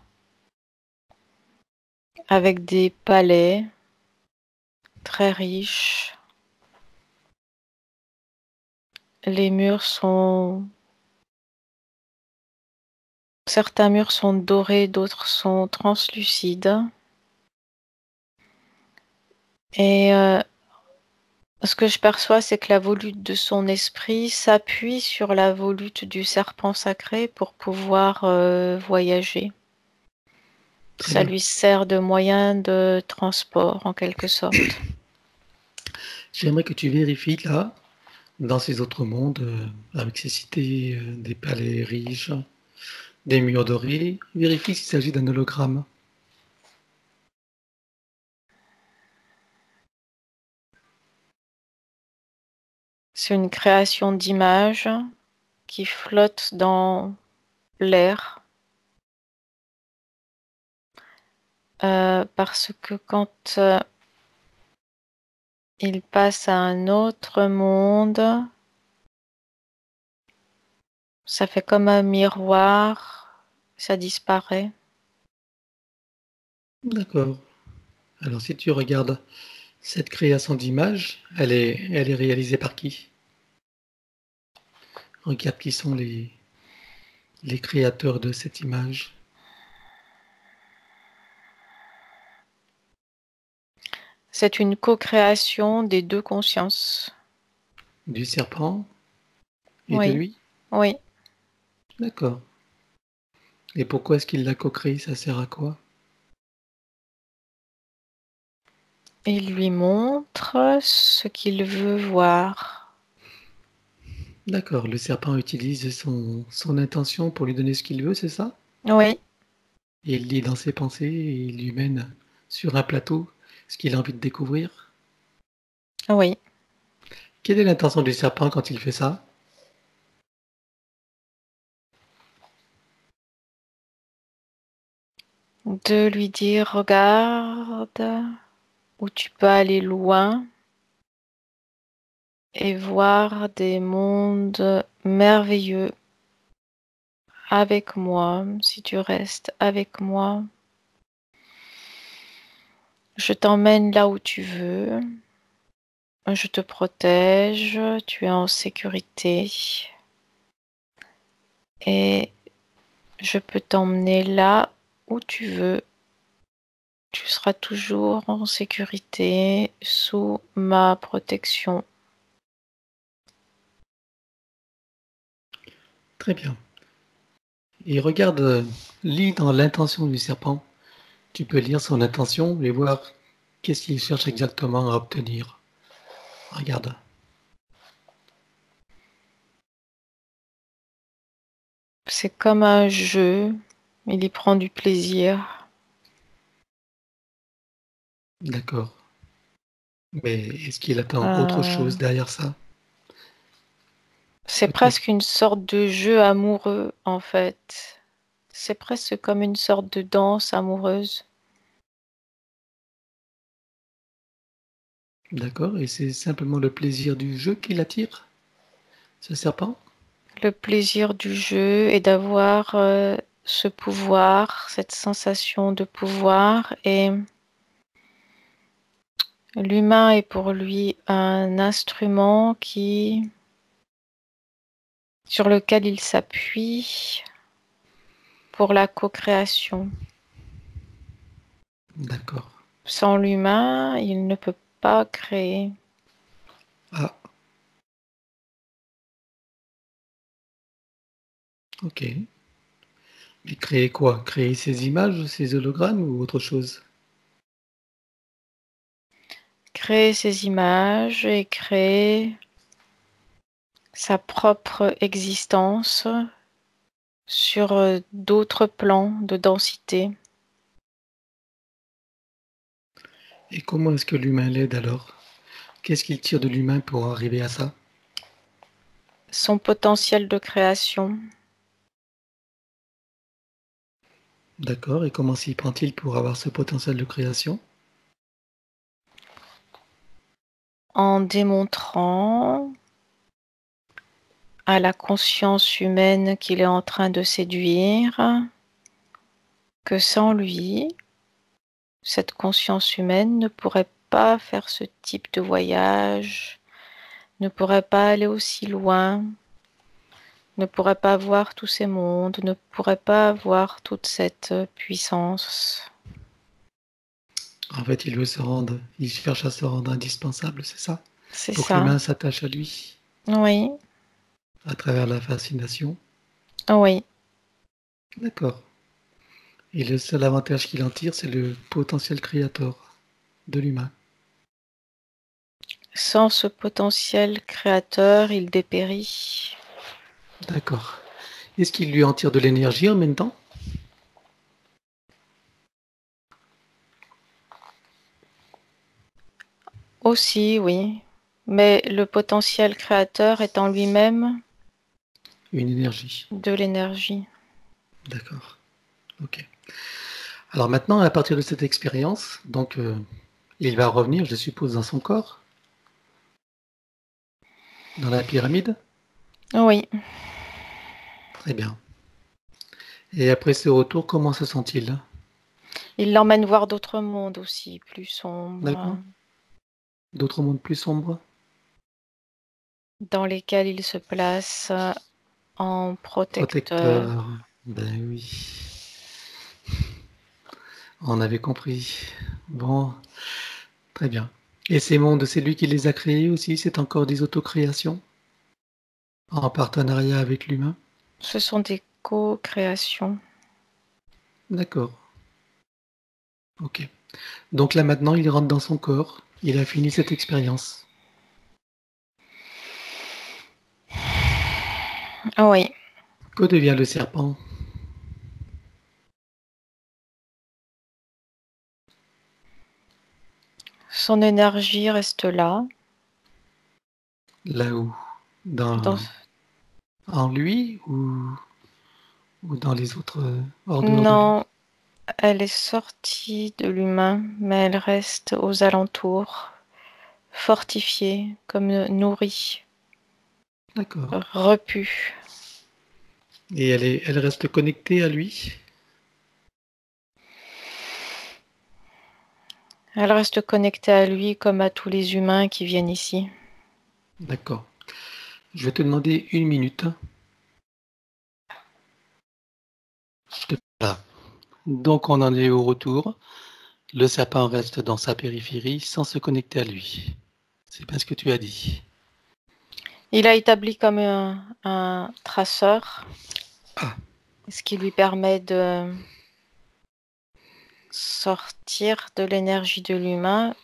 avec des palais très riches. Les murs sont... Certains murs sont dorés, d'autres sont translucides. Et euh, ce que je perçois, c'est que la volute de son esprit s'appuie sur la volute du serpent sacré pour pouvoir euh, voyager. Très Ça bien. lui sert de moyen de transport, en quelque sorte. J'aimerais que tu vérifies là, dans ces autres mondes, euh, avec ces cités, euh, des palais riches, des murs dorés, vérifie s'il s'agit d'un hologramme. C'est une création d'images qui flotte dans l'air. Euh, parce que quand euh, il passe à un autre monde, ça fait comme un miroir, ça disparaît. D'accord. Alors, si tu regardes cette création d'image, elle est, elle est réalisée par qui? Regarde qui sont les, les créateurs de cette image. C'est une co-création des deux consciences. Du serpent et de Oui, lui? oui. D'accord. Et pourquoi est-ce qu'il l'a co-créé? Ça sert à quoi? Il lui montre ce qu'il veut voir. D'accord. Le serpent utilise son, son intention pour lui donner ce qu'il veut, c'est ça? Oui, Et il lit dans ses pensées et il lui mène sur un plateau ce qu'il a envie de découvrir. oui. Quelle est l'intention du serpent quand il fait ça? De lui dire, regarde où tu peux aller loin et voir des mondes merveilleux avec moi, si tu restes avec moi. Je t'emmène là où tu veux. Je te protège. Tu es en sécurité. Et je peux t'emmener là où tu veux. Tu seras toujours en sécurité sous ma protection. Très bien. Et regarde, euh, lis dans l'intention du serpent. Tu peux lire son intention et voir qu'est-ce qu'il cherche exactement à obtenir. Regarde. C'est comme un jeu. Il y prend du plaisir. D'accord. Mais est-ce qu'il attend autre Euh, chose derrière ça? c'est Peut-être. presque une sorte de jeu amoureux, en fait. C'est presque comme une sorte de danse amoureuse. D'accord. Et c'est simplement le plaisir du jeu qui l'attire, ce serpent? Le plaisir du jeu est d'avoir euh, ce pouvoir, cette sensation de pouvoir, et l'humain est pour lui un instrument qui, sur lequel il s'appuie pour la co-création. D'accord. Sans l'humain, il ne peut pas créer. Ah, ok. Mais créer quoi? Créer ces images, ces hologrammes ou autre chose? Créer ses images et créer sa propre existence sur euh, d'autres plans de densité. Et comment est-ce que l'humain l'aide alors? Qu'est-ce qu'il tire de l'humain pour arriver à ça? Son potentiel de création. D'accord. Et comment s'y prend-il pour avoir ce potentiel de création? En démontrant à la conscience humaine qu'il est en train de séduire que sans lui, cette conscience humaine ne pourrait pas faire ce type de voyage, ne pourrait pas aller aussi loin, ne pourrait pas voir tous ces mondes, ne pourrait pas avoir toute cette puissance. En fait, il veut se rendre, il cherche à se rendre indispensable, c'est ça? C'est Pour que ça. l'humain s'attache à lui Oui, à travers la fascination. oui. D'accord. Et le seul avantage qu'il en tire, c'est le potentiel créateur de l'humain. Sans ce potentiel créateur, il dépérit. D'accord. Est-ce qu'il lui en tire de l'énergie en même temps? Aussi, oui. Mais le potentiel créateur est en lui-même Une énergie. de l'énergie. D'accord. Ok. Alors maintenant, à partir de cette expérience, donc euh, il va revenir, je suppose, dans son corps, dans la pyramide. Oui. Très bien. Et après ce retour, comment se sent-il? Il l'emmène voir d'autres mondes aussi, plus sombres, D'accord. D'autres mondes plus sombres? dans lesquels il se place en protecteur. Protecteur. Ben oui. On avait compris. Bon, très bien. Et ces mondes, c'est lui qui les a créés aussi? C'est encore des autocréations? En partenariat avec l'humain? Ce sont des co-créations. D'accord. Ok. Donc là maintenant, il rentre dans son corps. Il a fini cette expérience. Ah oui. Que devient le serpent? Son énergie reste là. Là où? Dans... Dans... En lui ou... ou dans les autres, euh, hors dehors de lui? Non, elle est sortie de l'humain, mais elle reste aux alentours, fortifiée, comme nourrie, D'accord. repue. Et elle, est... elle reste connectée à lui? Elle reste connectée à lui comme à tous les humains qui viennent ici. D'accord. Je vais te demander une minute. Je te... Voilà. Donc on en est au retour. Le serpent reste dans sa périphérie sans se connecter à lui. C'est bien ce que tu as dit. Il a établi comme un, un traceur, Ah. ce qui lui permet de sortir de l'énergie de l'humain,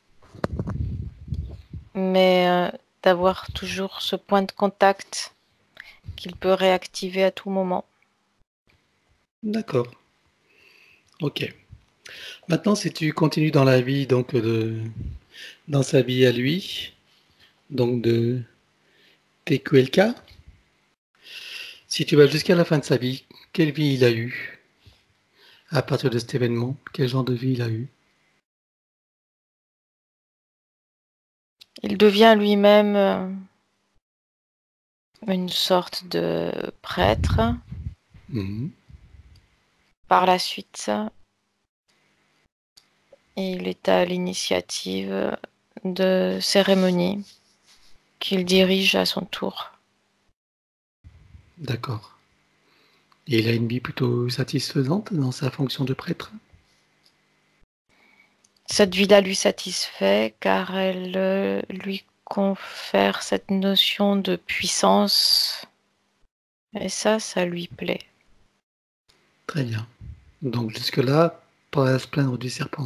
mais euh, d'avoir toujours ce point de contact qu'il peut réactiver à tout moment. D'accord. Ok. Maintenant, si tu continues dans la vie, donc de, dans sa vie à lui, donc de T Q L K, si tu vas jusqu'à la fin de sa vie, quelle vie il a eu à partir de cet événement? Quel genre de vie il a eu? Il devient lui-même euh, une sorte de prêtre. Mmh. Par la suite, il est à l'initiative de cérémonies qu'il dirige à son tour. D'accord. Et il a une vie plutôt satisfaisante dans sa fonction de prêtre? Cette vie-là lui satisfait car elle euh, lui confère cette notion de puissance et ça, ça lui plaît. Très bien. Donc jusque-là, pas à se plaindre du serpent.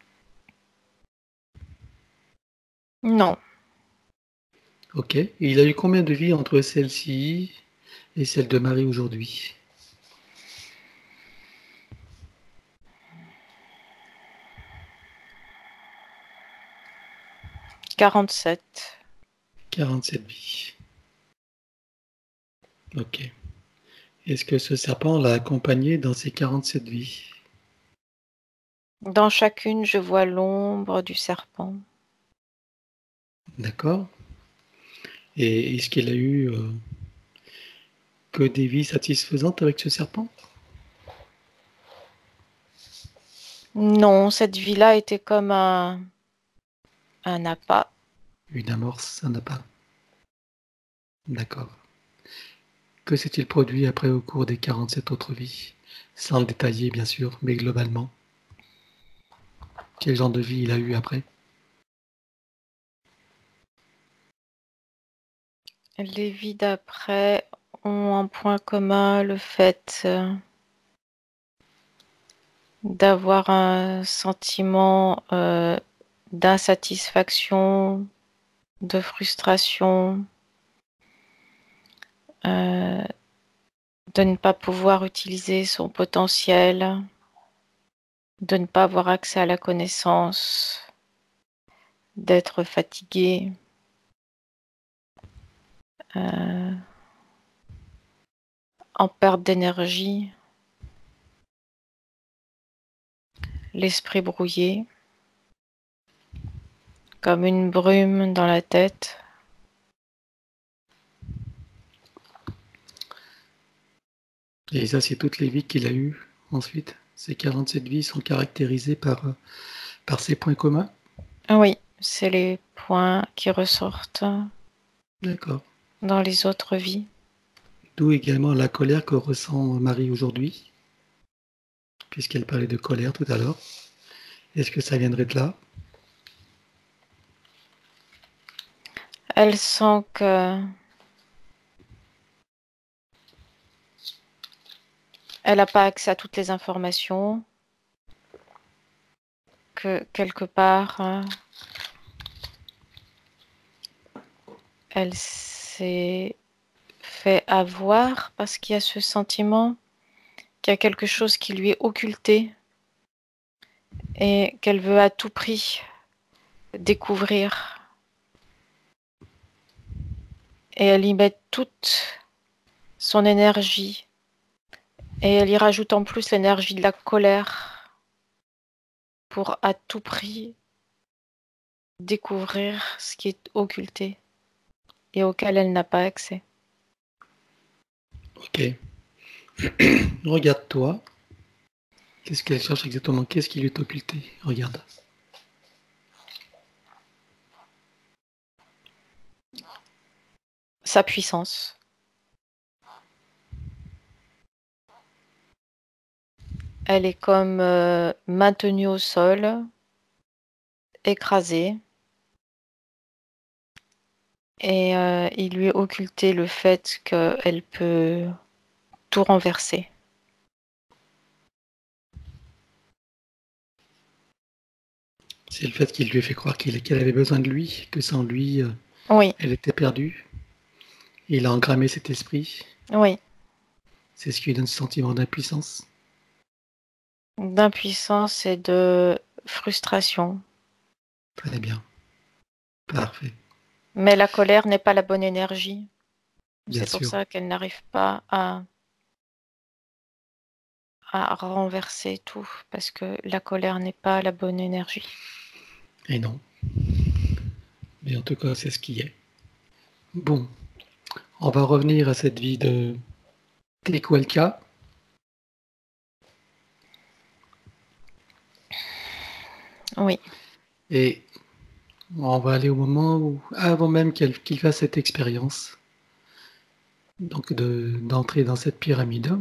Non. Ok. Et il a eu combien de vies entre celle-ci et celle de Marie aujourd'hui? quarante-sept. quarante-sept vies. Ok. Est-ce que ce serpent l'a accompagné dans ces quarante-sept vies? Dans chacune, je vois l'ombre du serpent. D'accord. Et est-ce qu'il a eu euh, que des vies satisfaisantes avec ce serpent? Non, cette vie-là était comme un, un appât. Une amorce, ça n'a pas. D'accord. Que s'est-il produit après au cours des quarante-sept autres vies? Sans le détailler, bien sûr, mais globalement. Quel genre de vie il a eu après? Les vies d'après ont en point commun le fait euh, d'avoir un sentiment euh, d'insatisfaction, de frustration, euh, de ne pas pouvoir utiliser son potentiel, de ne pas avoir accès à la connaissance, d'être fatigué, euh, en perte d'énergie, l'esprit brouillé, comme une brume dans la tête. Et ça, c'est toutes les vies qu'il a eues ensuite? Ces quarante-sept vies sont caractérisées par, euh, par ces points communs? Oui, c'est les points qui ressortent D'accord. dans les autres vies. D'où également la colère que ressent Marie aujourd'hui, puisqu'elle parlait de colère tout à l'heure. Est-ce que ça viendrait de là? Elle sent que elle n'a pas accès à toutes les informations, que quelque part, euh, elle s'est fait avoir parce qu'il y a ce sentiment qu'il y a quelque chose qui lui est occulté et qu'elle veut à tout prix découvrir. Et elle y met toute son énergie. Et elle y rajoute en plus l'énergie de la colère pour à tout prix découvrir ce qui est occulté et auquel elle n'a pas accès. Ok. Regarde-toi. Qu'est-ce qu'elle cherche exactement? Qu'est-ce qui lui est occulté? Regarde. Sa puissance. Elle est comme euh, maintenue au sol, écrasée. Et euh, il lui est occulté le fait qu'elle peut tout renverser. C'est le fait qu'il lui ait fait croire qu'il- qu'elle avait besoin de lui, que sans lui, euh, Oui, elle était perdue. Et il a engrammé cet esprit. oui. C'est ce qui lui donne ce sentiment d'impuissance. D'impuissance et de frustration. Très bien. Parfait. Mais la colère n'est pas la bonne énergie. Bien C'est pour sûr. ça qu'elle n'arrive pas à, à renverser tout, parce que la colère n'est pas la bonne énergie. Et non. Mais en tout cas, c'est ce qui est. Bon. On va revenir à cette vie de Tekwelka. Oui, Et on va aller au moment où, avant même qu'elle- qu'il fasse cette expérience, donc de- d'entrer dans cette pyramide,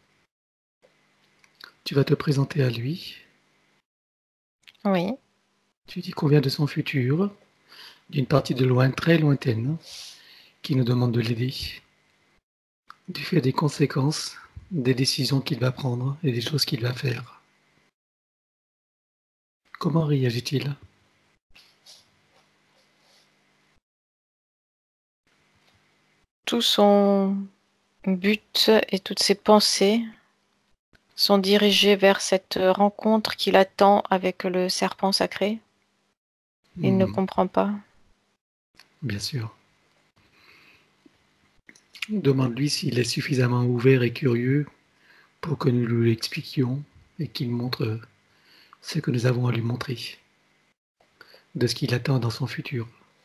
tu vas te présenter à lui. oui, Tu dis qu'on vient de son futur, d'une partie de loin très lointaine, qui nous demande de l'aider, du fait des conséquences, des décisions qu'il va prendre et des choses qu'il va faire. Comment réagit-il? tout son but et toutes ses pensées sont dirigées vers cette rencontre qu'il attend avec le serpent sacré. Il ne Hmm, comprend pas. bien sûr. Demande-lui s'il est suffisamment ouvert et curieux pour que nous lui expliquions et qu'il montre ce que nous avons à lui montrer de ce qu'il attend dans son futur.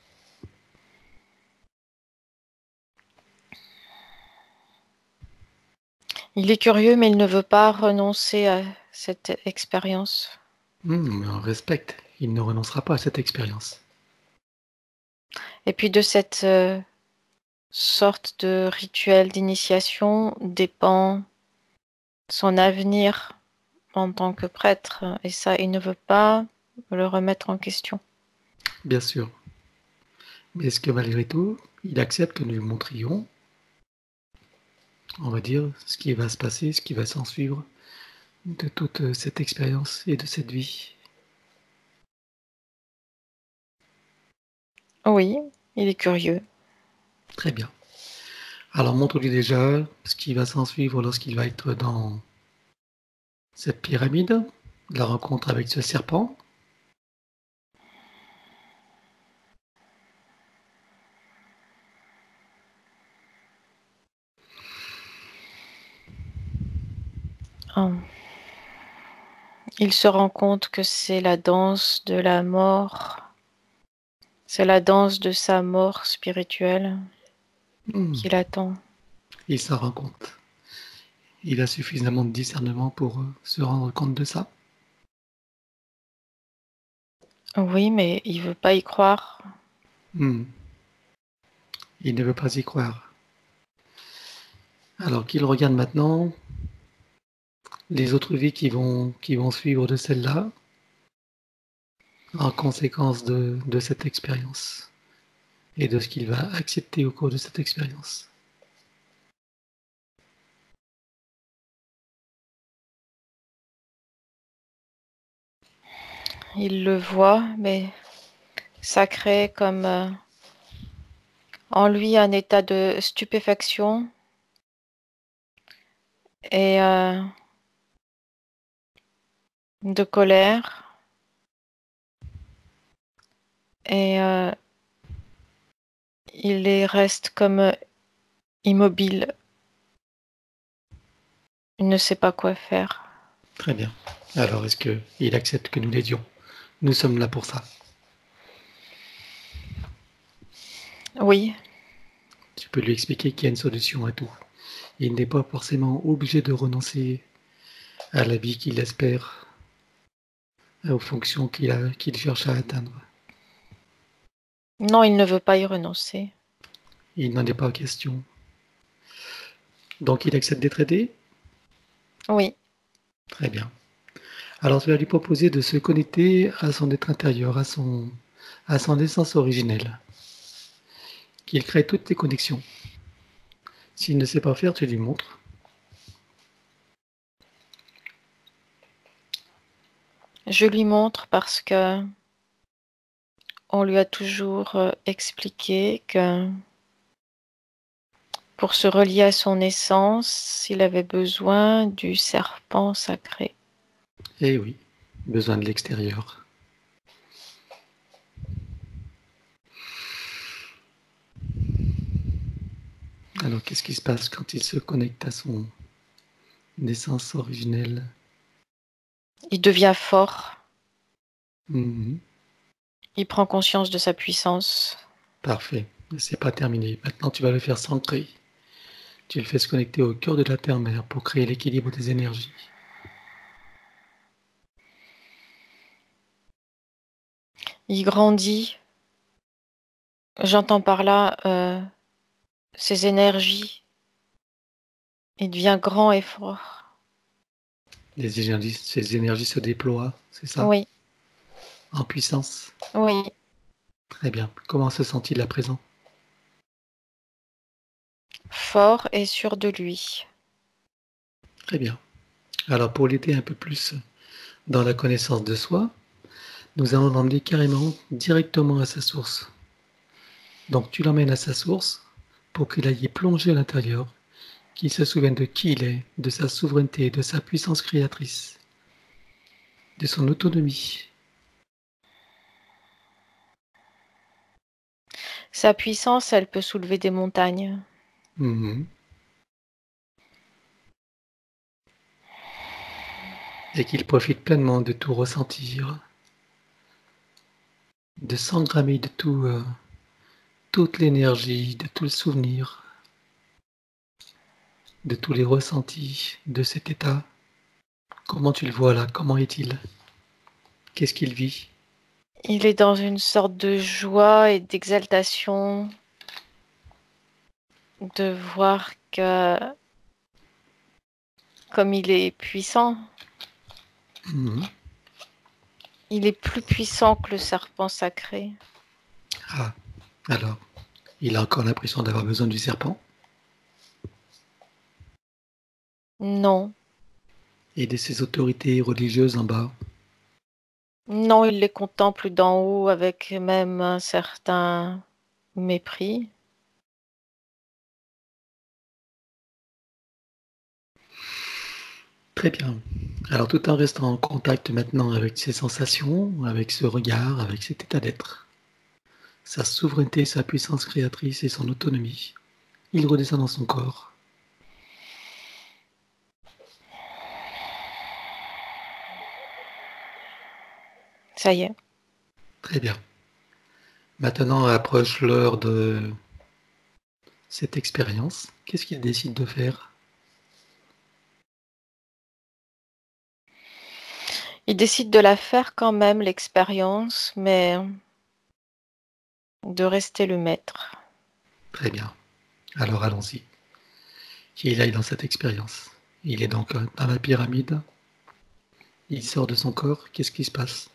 Il est curieux, mais il ne veut pas renoncer à cette expérience. Hmm, mais on respecte, il ne renoncera pas à cette expérience. Et puis de cette euh, sorte de rituel d'initiation dépend son avenir en tant que prêtre. Et ça, il ne veut pas le remettre en question. Bien sûr. Mais est-ce que malgré tout, il accepte que nous lui montrions, on va dire, ce qui va se passer, ce qui va s'en suivre de toute cette expérience et de cette vie? Oui, il est curieux. Très bien. Alors montre-lui déjà ce qui va s'en suivre lorsqu'il va être dans cette pyramide, la rencontre avec ce serpent. Oh. Il se rend compte que c'est la danse de la mort. C'est la danse de sa mort spirituelle Hmm, qu'il attend. il s'en rend compte. Il a suffisamment de discernement pour euh, se rendre compte de ça. Oui, mais il veut pas y croire. Hmm. Il ne veut pas y croire. Alors qu'il regarde maintenant les autres vies qui vont, qui vont suivre de celle-là, en conséquence de, de cette expérience et de ce qu'il va accepter au cours de cette expérience. Il le voit, mais ça crée comme euh, en lui un état de stupéfaction et euh, de colère. Et euh, il est- reste comme euh, immobile. Il ne sait pas quoi faire. Très bien. Alors, est-ce qu'il accepte que nous l'aidions? Nous sommes là pour ça. Oui, Tu peux lui expliquer qu'il y a une solution à tout. Il n'est pas forcément obligé de renoncer à la vie qu'il espère, aux fonctions qu'il a, qu'il cherche à atteindre. non, il ne veut pas y renoncer. Il n'en est pas question. Donc, il accepte d'être aidé? Oui, Très bien. Alors, tu vas lui proposer de se connecter à son être intérieur, à son, à son essence originelle. Qu'il crée toutes les connexions. S'il ne sait pas faire, tu lui montres. je lui montre parce que on lui a toujours euh, expliqué que pour se relier à son essence, il avait besoin du serpent sacré. Eh oui, besoin de l'extérieur. Alors, qu'est-ce qui se passe quand il se connecte à son essence originelle? Il devient fort, Mhm. il prend conscience de sa puissance. Parfait. C'est pas terminé. Maintenant, tu vas le faire s'ancrer. Tu le fais se connecter au cœur de la terre-mère pour créer l'équilibre des énergies. Il grandit. J'entends par là euh, ses énergies. Il devient grand et fort. Les énergies, ces énergies se déploient, c'est ça? Oui, En puissance. oui. Très bien. Comment se sent-il à présent? Fort et sûr de lui. Très bien. Alors, pour l'aider un peu plus dans la connaissance de soi, nous allons l'emmener carrément directement à sa source. Donc, tu l'emmènes à sa source pour qu'il aille y plonger à l'intérieur, qu'il se souvienne de qui il est, de sa souveraineté, de sa puissance créatrice, de son autonomie. Sa puissance, elle peut soulever des montagnes. Mhm. Et qu'il profite pleinement de tout ressentir, de s'engrammer de tout, euh, toute l'énergie, de tout le souvenir, de tous les ressentis de cet état. Comment tu le vois là? Comment est-il? Qu'est-ce qu'il vit? Il est dans une sorte de joie et d'exaltation de voir que, comme il est puissant, Mhm. il est plus puissant que le serpent sacré. Ah, alors, il a encore l'impression d'avoir besoin du serpent Non, et de ses autorités religieuses en bas. non, il les contemple d'en haut avec même un certain mépris. Très bien. Alors, tout en restant en contact maintenant avec ses sensations, avec ce regard, avec cet état d'être, sa souveraineté, sa puissance créatrice et son autonomie, il redescend dans son corps. Ça y est. Très bien. Maintenant approche l'heure de cette expérience. Qu'est-ce qu'il décide de faire? Il décide de la faire quand même, l'expérience, mais de rester le maître. Très bien. Alors allons-y. Qu'il aille dans cette expérience. Il est donc dans la pyramide. Il sort de son corps. Qu'est-ce qui se passe?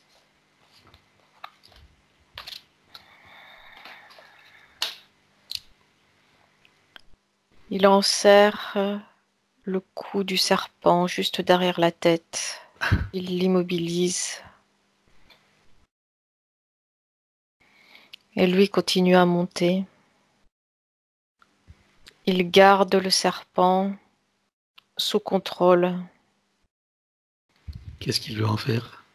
Il enserre le cou du serpent juste derrière la tête. Il l'immobilise. Et lui continue à monter. Il garde le serpent sous contrôle. Qu'est-ce qu'il veut en faire?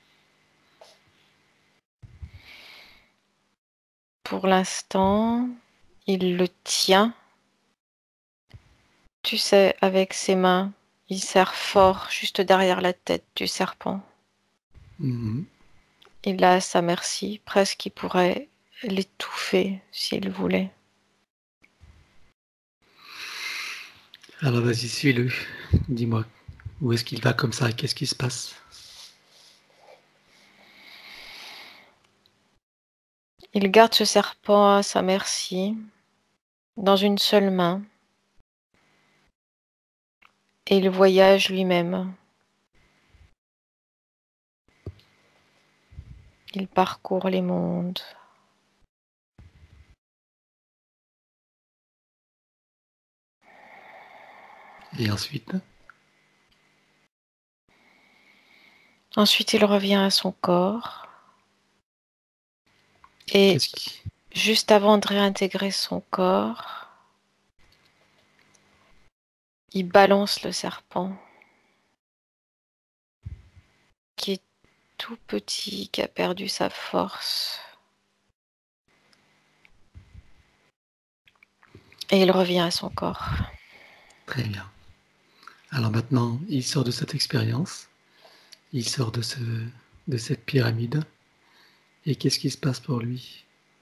Pour l'instant, il le tient. Tu sais, avec ses mains, il serre fort juste derrière la tête du serpent. Mmh. Il a à sa merci, presque il pourrait l'étouffer s'il voulait. Alors vas-y, suis-le. Dis-moi, où est-ce qu'il va comme ça? Qu'est-ce qui se passe? Il garde ce serpent à sa merci, dans une seule main, et il voyage lui-même. Il parcourt les mondes. Et ensuite? Ensuite, il revient à son corps. Et Qu'est-ce qui... juste avant de réintégrer son corps, il balance le serpent, qui est tout petit, qui a perdu sa force. Et il revient à son corps. Très bien. Alors maintenant, il sort de cette expérience. Il sort de, ce, de cette pyramide. Et qu'est-ce qui se passe pour lui?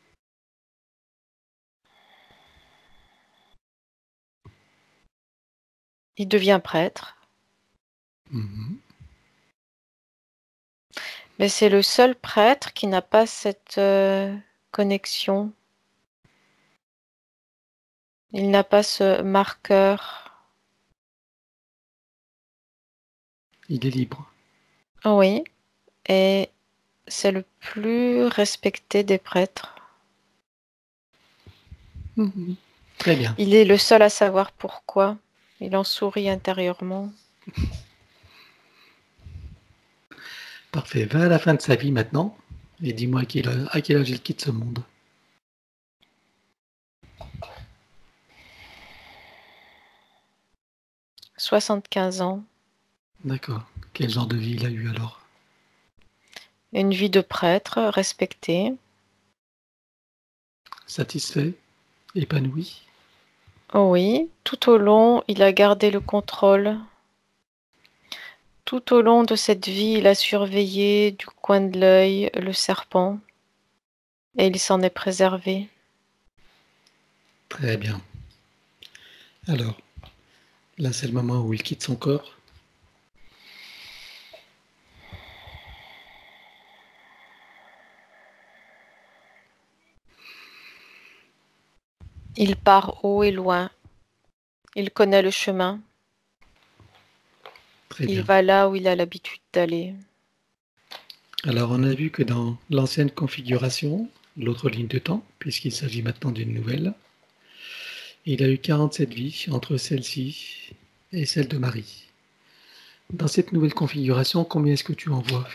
Il devient prêtre. Mmh. Mais c'est le seul prêtre qui n'a pas cette euh, connexion. Il n'a pas ce marqueur. Il est libre. Oui, et c'est le plus respecté des prêtres. Mmh. Très bien. Il est le seul à savoir pourquoi. Il en sourit intérieurement. Parfait. Va à la fin de sa vie maintenant. Et dis-moi à quel, à quel âge il quitte ce monde. soixante-quinze ans. D'accord. Quel genre de vie il a eu alors? Une vie de prêtre respectée. Satisfait? Épanoui? Oh oui, tout au long, il a gardé le contrôle. Tout au long de cette vie, il a surveillé du coin de l'œil le serpent et il s'en est préservé. Très bien. Alors, là c'est le moment où il quitte son corps. Il part haut et loin. Il connaît le chemin. Très Il bien. va là où il a l'habitude d'aller. Alors on a vu que dans l'ancienne configuration, l'autre ligne de temps, puisqu'il s'agit maintenant d'une nouvelle, il a eu quarante-sept vies entre celle-ci et celle de Marie. Dans cette nouvelle configuration, combien est-ce que tu en vois?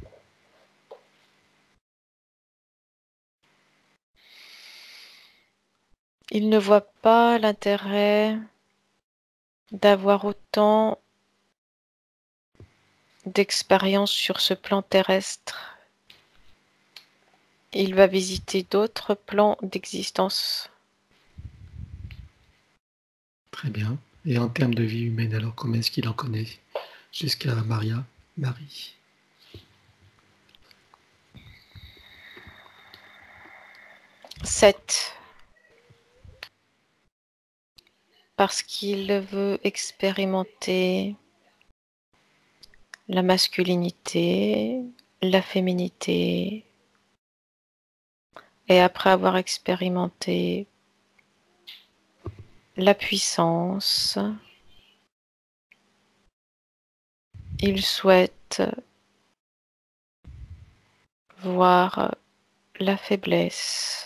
Il ne voit pas l'intérêt d'avoir autant d'expérience sur ce plan terrestre. Il va visiter d'autres plans d'existence. Très bien. Et en termes de vie humaine, alors combien est-ce qu'il en connaît jusqu'à Maria, Marie? Sept. Parce qu'il veut expérimenter la masculinité, la féminité. Et après avoir expérimenté la puissance, il souhaite voir la faiblesse.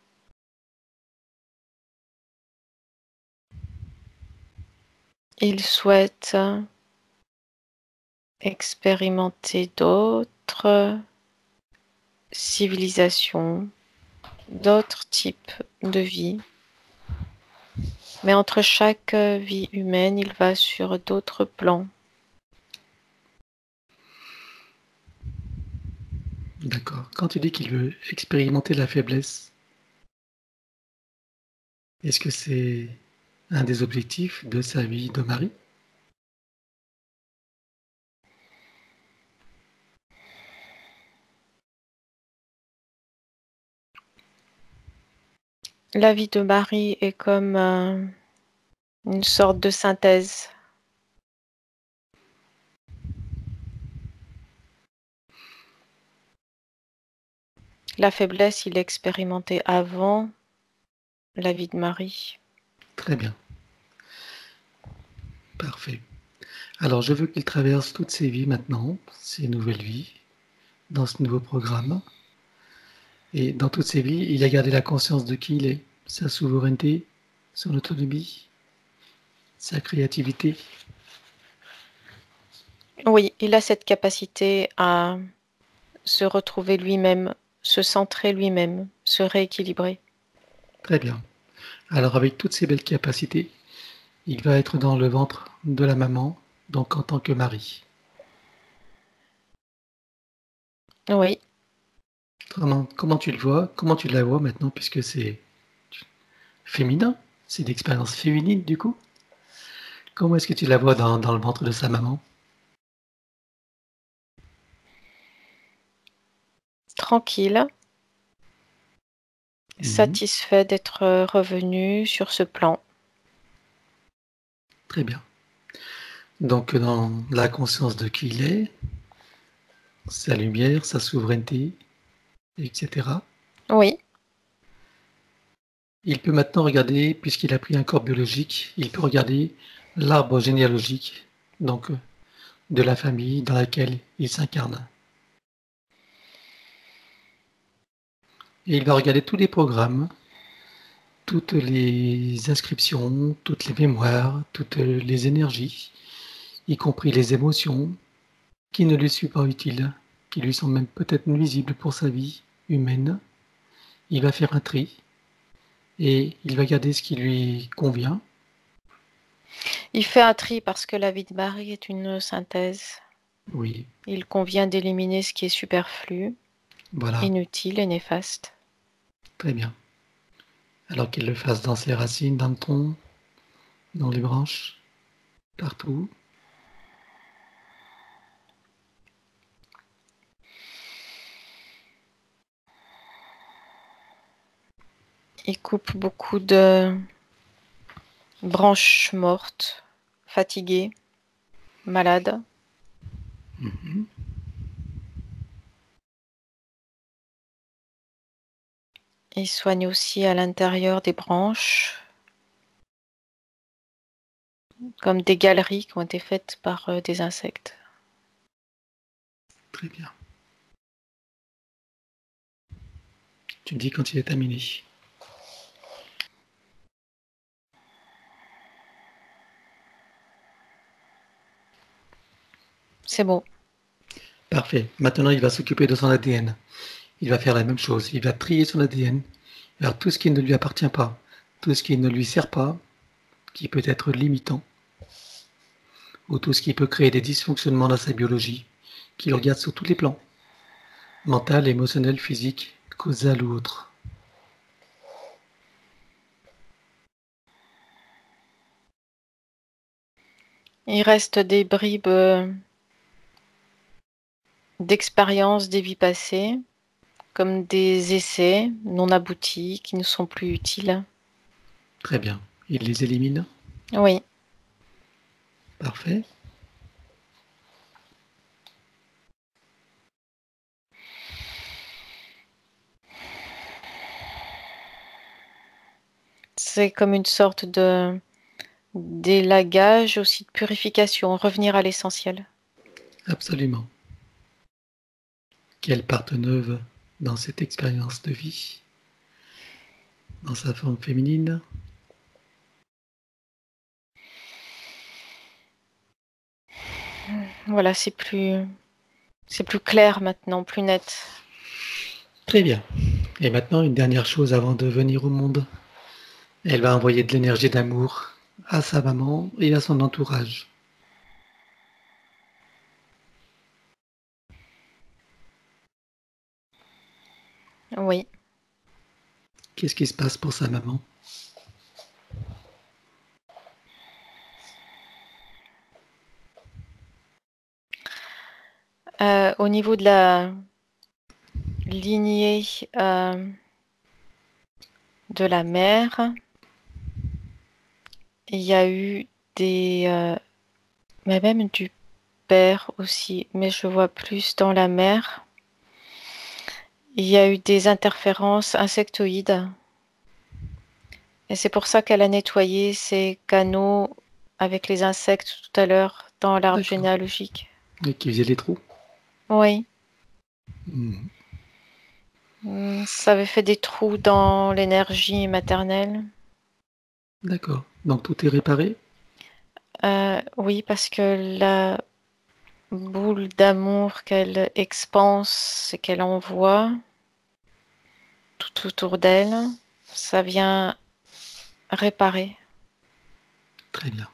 Il souhaite expérimenter d'autres civilisations, d'autres types de vie. Mais entre chaque vie humaine, il va sur d'autres plans. D'accord. Quand tu dis qu'il veut expérimenter la faiblesse, est-ce que c'est un des objectifs de sa vie de mari? La vie de mari est comme euh, une sorte de synthèse. La faiblesse, il l'a expérimentée avant la vie de mari. Très bien. Parfait. Alors, je veux qu'il traverse toutes ses vies maintenant, ses nouvelles vies, dans ce nouveau programme. Et dans toutes ses vies, il a gardé la conscience de qui il est, sa souveraineté, son autonomie, sa créativité. Oui, il a cette capacité à se retrouver lui-même, se centrer lui-même, se rééquilibrer. Très bien. Alors, avec toutes ces belles capacités, il va être dans le ventre de la maman, donc en tant que mari. Oui. Comment, comment tu le vois? Comment tu la vois maintenant, puisque c'est féminin? C'est d'expérience féminine, du coup? Comment est-ce que tu la vois dans, dans le ventre de sa maman? Tranquille, Mhm. satisfait d'être revenu sur ce plan. Très bien. Donc, dans la conscience de qui il est, sa lumière, sa souveraineté, et cetera. Oui. Il peut maintenant regarder, puisqu'il a pris un corps biologique, il peut regarder l'arbre généalogique, donc de la famille dans laquelle il s'incarne. Et il va regarder tous les programmes, toutes les inscriptions, toutes les mémoires, toutes les énergies, y compris les émotions, qui ne lui sont pas utiles, qui lui sont même peut-être nuisibles pour sa vie humaine. Il va faire un tri et il va garder ce qui lui convient. Il fait un tri parce que la vie de mari est une synthèse. Oui. Il convient d'éliminer ce qui est superflu, Voilà. inutile et néfaste. Très bien. Alors qu'il le fasse dans ses racines, dans le tronc, dans les branches, partout. Il coupe beaucoup de branches mortes, fatiguées, malades. Mmh. Il soigne aussi à l'intérieur des branches, comme des galeries qui ont été faites par euh, des insectes. Très bien. Tu me dis quand il est terminé. C'est bon. Parfait. Maintenant, il va s'occuper de son A D N. Il va faire la même chose. Il va trier son A D N vers tout ce qui ne lui appartient pas, tout ce qui ne lui sert pas, qui peut être limitant, ou tout ce qui peut créer des dysfonctionnements dans sa biologie, qu'il regarde sur tous les plans, mental, émotionnel, physique, causal ou autre. Il reste des bribes euh, d'expérience des vies passées, comme des essais non aboutis qui ne sont plus utiles. Très bien. Il les élimine. Oui. Parfait. c'est comme une sorte de d'élagage, aussi de purification, revenir à l'essentiel. Absolument. Quelle part neuve dans cette expérience de vie, dans sa forme féminine. Voilà, c'est plus, c'est plus clair maintenant, plus net. Très bien. Et maintenant, une dernière chose avant de venir au monde. Elle va envoyer de l'énergie d'amour à sa maman et à son entourage. Oui. Qu'est-ce qui se passe pour sa maman? Euh, au niveau de la lignée euh, de la mère, il y a eu des... Euh, mais même du père aussi, mais je vois plus dans la mère. Il y a eu des interférences insectoïdes. Et c'est pour ça qu'elle a nettoyé ses canaux avec les insectes tout à l'heure dans l'arbre D'accord. généalogique. Et qui faisait les trous? Oui. Mmh. Mm, Ça avait fait des trous dans l'énergie maternelle. D'accord. Donc tout est réparé? Euh, oui, parce que la boule d'amour qu'elle expanse et qu'elle envoie tout autour d'elle, ça vient réparer. Très bien.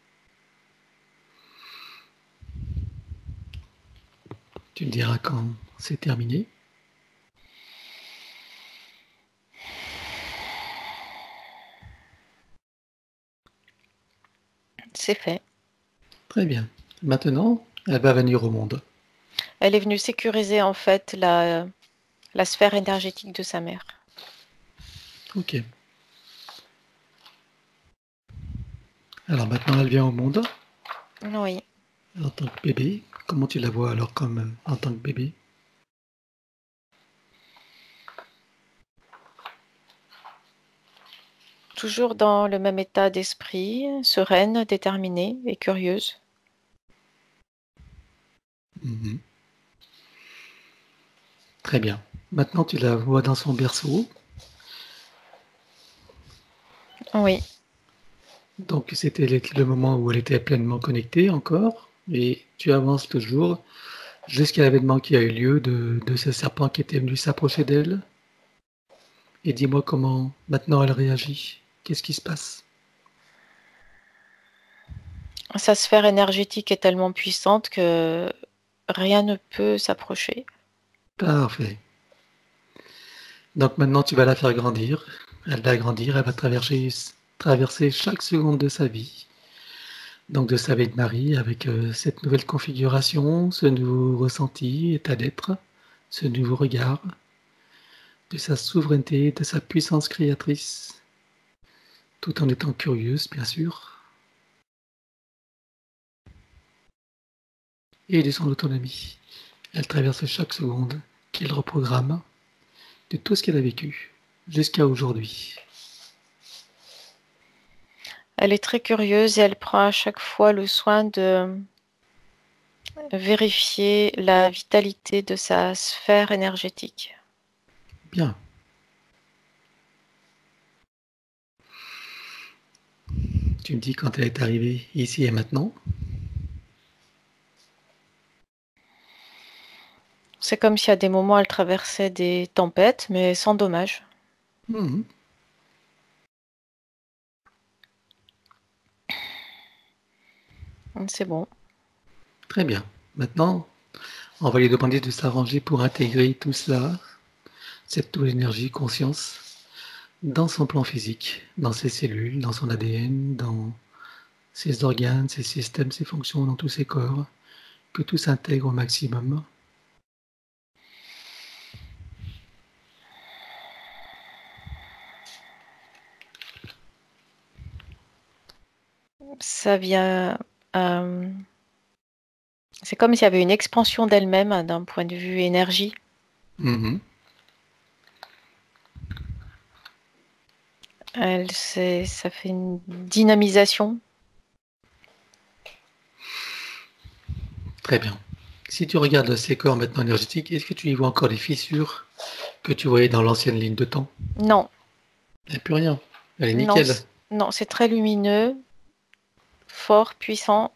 Tu me diras quand c'est terminé. C'est fait. Très bien. Maintenant, elle va venir au monde. Elle est venue sécuriser en fait la, la sphère énergétique de sa mère. Ok. Alors maintenant, elle vient au monde Oui. en tant que bébé. Comment tu la vois alors comme euh, en tant que bébé? Toujours dans le même état d'esprit, sereine, déterminée et curieuse. Mhm. Très bien. Maintenant, tu la vois dans son berceau. Oui. Donc, c'était le le moment où elle était pleinement connectée encore. Et tu avances toujours jusqu'à l'événement qui a eu lieu de, de ce serpent qui était venu s'approcher d'elle. Et dis-moi comment maintenant elle réagit. Qu'est-ce qui se passe? Sa sphère énergétique est tellement puissante que rien ne peut s'approcher. Parfait. Donc maintenant, tu vas la faire grandir. Elle va grandir, elle va traverser, traverser chaque seconde de sa vie. Donc de sa vie de mari avec euh, cette nouvelle configuration, ce nouveau ressenti, état d'être, ce nouveau regard, de sa souveraineté, de sa puissance créatrice, tout en étant curieuse, bien sûr, et de son autonomie. Elle traverse chaque seconde qu'elle reprogramme de tout ce qu'elle a vécu jusqu'à aujourd'hui. Elle est très curieuse et elle prend à chaque fois le soin de vérifier la vitalité de sa sphère énergétique. Bien. Tu me dis quand elle est arrivée ici et maintenant. C'est comme si à des moments elle traversait des tempêtes, mais sans dommage. Mmh. C'est bon. Très bien. Maintenant, on va lui demander de s'arranger pour intégrer tout cela, cette nouvelle énergie, conscience, dans son plan physique, dans ses cellules, dans son A D N, dans ses organes, ses systèmes, ses fonctions, dans tous ses corps, que tout s'intègre au maximum. Ça vient. euh, C'est comme s'il y avait une expansion d'elle-même d'un point de vue énergie. Mmh. Elle, c'est, ça fait une dynamisation. Très bien. Si tu regardes ces corps maintenant énergétiques, est-ce que tu y vois encore les fissures que tu voyais dans l'ancienne ligne de temps? Non. Il n'y a plus rien. Elle est Non, nickel. c'est, non, c'est très lumineux, fort, puissant.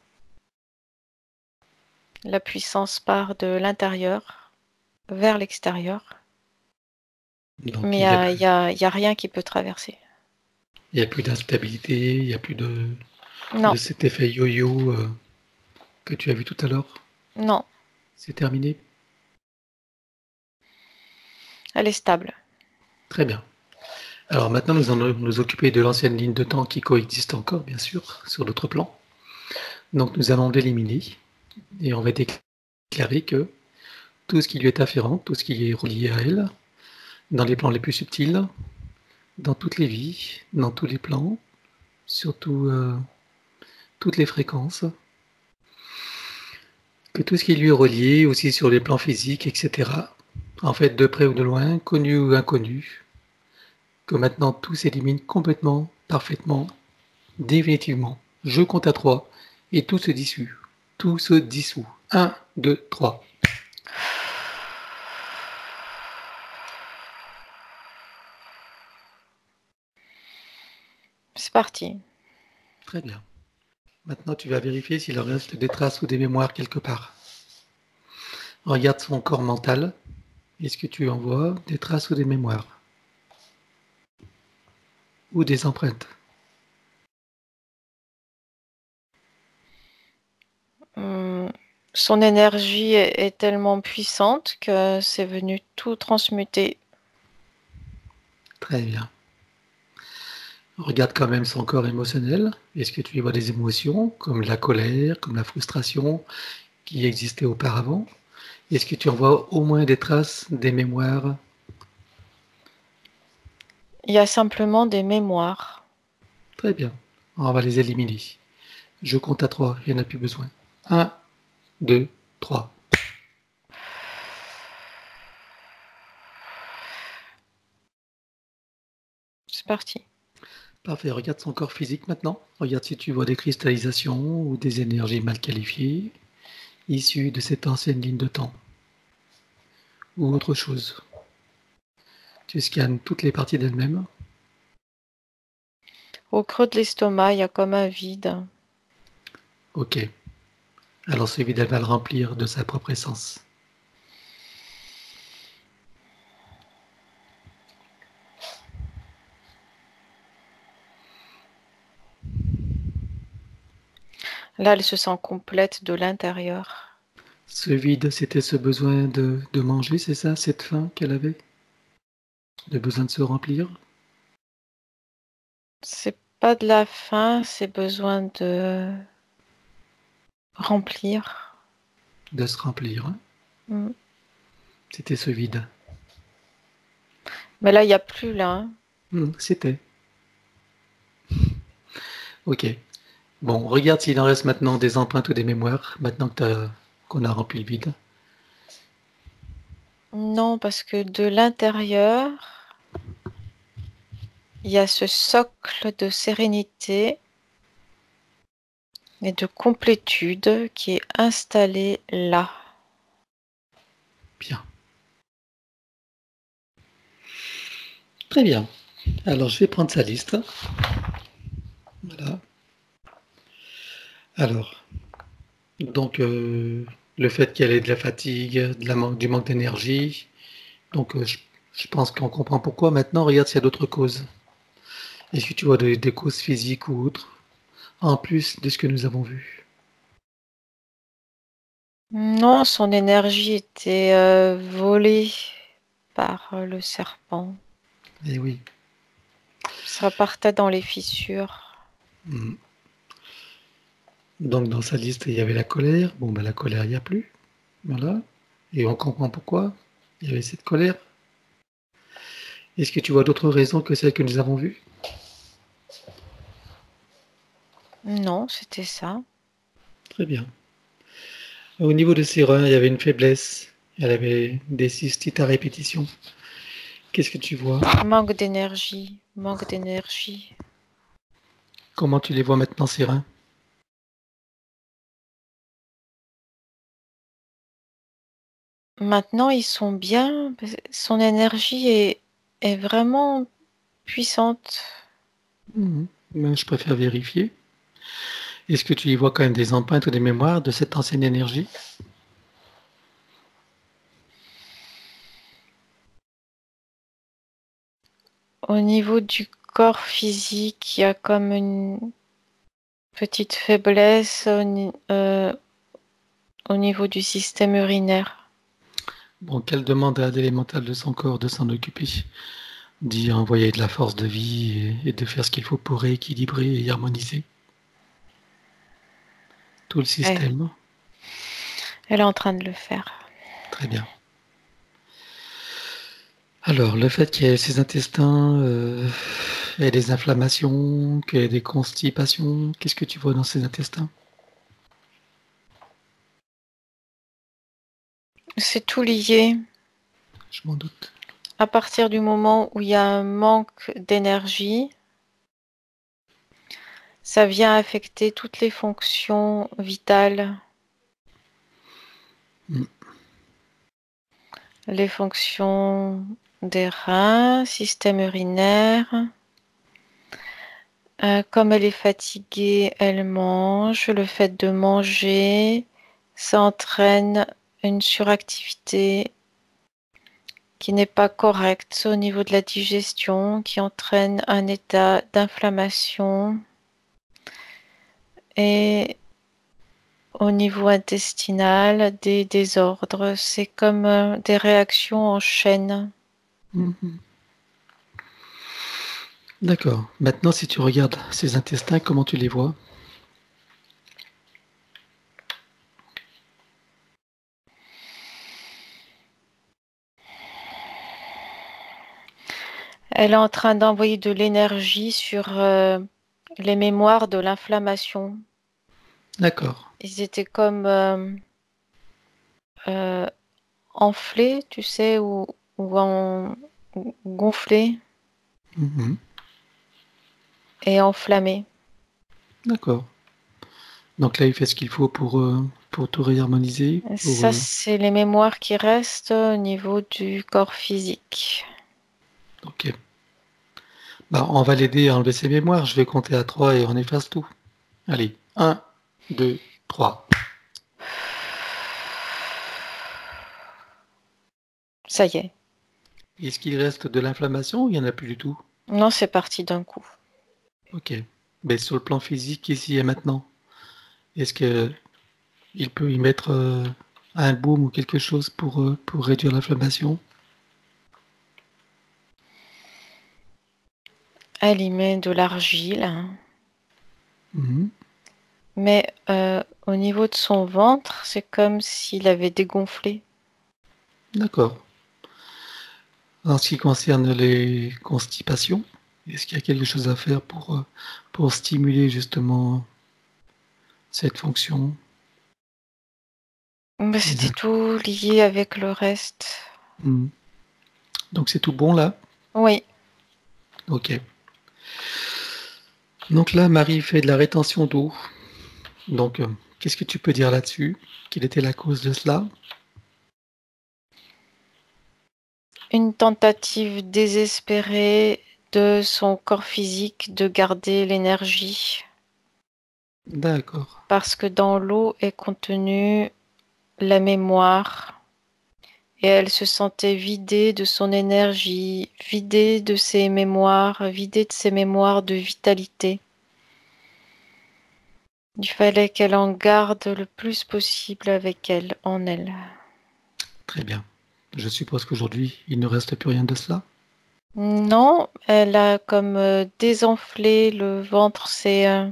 La puissance part de l'intérieur vers l'extérieur. Donc, Mais il n'y a, il n'y a, a, a rien qui peut traverser. il y a plus d'instabilité, il n'y a plus de, Non, de cet effet yo-yo euh, que tu as vu tout à l'heure. non, C'est terminé? elle est stable. Très bien. Alors maintenant, nous allons nous occuper de l'ancienne ligne de temps qui coexiste encore, bien sûr, sur d'autres plans. Donc nous allons l'éliminer et on va déclarer que tout ce qui lui est afférent, tout ce qui est relié à elle, dans les plans les plus subtils, dans toutes les vies, dans tous les plans, surtout euh, toutes les fréquences, que tout ce qui lui est relié aussi sur les plans physiques, et cetera, en fait de près ou de loin, connu ou inconnu, que maintenant tout s'élimine complètement, parfaitement, définitivement. Je compte à trois et tout se dissout. Tout se dissout. Un, deux, trois. C'est parti. Très bien. Maintenant, tu vas vérifier s'il en reste des traces ou des mémoires quelque part. Regarde son corps mental. Est-ce que tu en vois des traces ou des mémoires? Ou des empreintes? Hum, son énergie est, est tellement puissante que c'est venu tout transmuter. Très bien. Regarde quand même son corps émotionnel. Est-ce que tu y vois des émotions comme la colère, comme la frustration qui existaient auparavant? Est-ce que tu en vois au moins des traces, des mémoires? Il y a simplement des mémoires. Très bien. On va les éliminer. Je compte à trois, il n'y en a plus besoin. Un, deux, trois. C'est parti. Parfait, regarde son corps physique maintenant. Regarde si tu vois des cristallisations ou des énergies mal qualifiées issues de cette ancienne ligne de temps. Ou autre chose. Tu scannes toutes les parties d'elle-même. Au creux de l'estomac, il y a comme un vide. Ok. Alors ce vide, elle va le remplir de sa propre essence. Là, elle se sent complète de l'intérieur. Ce vide, c'était ce besoin de, de manger, c'est ça, cette faim qu'elle avait? Le besoin de se remplir? C'est pas de la faim, c'est besoin de remplir. De se remplir. Hein? Mm. C'était ce vide. Mais là, il n'y a plus là. Hein. Hmm, c'était. Ok. Bon, regarde s'il en reste maintenant des empreintes ou des mémoires, maintenant que qu'on a rempli le vide. Non, parce que de l'intérieur, il y a ce socle de sérénité et de complétude qui est installé là. Bien. Très bien. Alors, je vais prendre sa liste. Voilà. Alors, donc, euh, le fait qu'elle ait de la fatigue, de la man- du manque d'énergie. Donc, euh, je, je pense qu'on comprend pourquoi. Maintenant, regarde s'il y a d'autres causes. Est-ce que tu vois des, des causes physiques ou autres, en plus de ce que nous avons vu? Non, son énergie était euh, volée par euh, le serpent. Eh oui. Ça partait dans les fissures. Hmm. Donc, dans sa liste, il y avait la colère. Bon, ben, la colère, il n'y a plus. Voilà. Et on comprend pourquoi il y avait cette colère. Est-ce que tu vois d'autres raisons que celles que nous avons vues? Non, c'était ça. Très bien. Au niveau de ses reins, il y avait une faiblesse. Elle avait des cystites à répétition. Qu'est-ce que tu vois? Manque d'énergie, manque d'énergie. Comment tu les vois maintenant, ces reins? Maintenant, ils sont bien. Son énergie est, est vraiment puissante. Mmh. Mais je préfère vérifier. Est-ce que tu y vois quand même des empreintes ou des mémoires de cette ancienne énergie? Au niveau du corps physique, il y a comme une petite faiblesse au, ni- euh, au niveau du système urinaire. Bon, qu'elle demande à l'élémental de son corps de s'en occuper, d'y envoyer de la force de vie et, et de faire ce qu'il faut pour rééquilibrer et harmoniser tout le Elle, système. elle est en train de le faire. Très bien. Alors, le fait qu'il y ait ces intestins, euh, et des inflammations, qu'il y ait des constipations, qu'est-ce que tu vois dans ces intestins? C'est tout lié. Je m'en doute. À partir du moment où il y a un manque d'énergie, ça vient affecter toutes les fonctions vitales, Mm. les fonctions des reins, système urinaire. Euh, comme elle est fatiguée, elle mange. Le fait de manger, ça entraîne une suractivité qui n'est pas correcte au niveau de la digestion, qui entraîne un état d'inflammation. Et au niveau intestinal, des désordres. C'est comme euh, des réactions en chaîne. Mhm. D'accord. Maintenant, si tu regardes ces intestins, comment tu les vois? Elle est en train d'envoyer de l'énergie sur euh, les mémoires de l'inflammation. D'accord. Ils étaient comme euh, euh, enflés, tu sais, ou, ou en, gonflés Mhm. et enflammés. D'accord. Donc là, il fait ce qu'il faut pour, euh, pour tout réharmoniser, pour, Ça, euh, c'est les mémoires qui restent au niveau du corps physique. ok. Bah, on va l'aider à enlever ses mémoires. Je vais compter à trois et on efface tout. Allez, un, deux, trois. Ça y est. Est-ce qu'il reste de l'inflammation ou il n'y en a plus du tout? Non, c'est parti d'un coup. Ok. Mais sur le plan physique, ici et maintenant, est-ce que il peut y mettre euh, un baume ou quelque chose pour, euh, pour réduire l'inflammation? Elle y met de l'argile, hein. Mhm. Mais euh, au niveau de son ventre, c'est comme s'il avait dégonflé. D'accord. En ce qui concerne les constipations, est-ce qu'il y a quelque chose à faire pour, euh, pour stimuler justement cette fonction? Mais Et là- c'était tout lié avec le reste. Mhm. Donc c'est tout bon là? Oui. Ok. Donc là, Marie fait de la rétention d'eau. Donc, euh, qu'est-ce que tu peux dire là-dessus? Quelle était la cause de cela? Une tentative désespérée de son corps physique de garder l'énergie. D'accord. Parce que dans l'eau est contenue la mémoire. Et elle se sentait vidée de son énergie, vidée de ses mémoires, vidée de ses mémoires de vitalité. Il fallait qu'elle en garde le plus possible avec elle, en elle. Très bien. Je suppose qu'aujourd'hui, il ne reste plus rien de cela. Non, elle a comme euh, désenflé, le ventre s'est euh,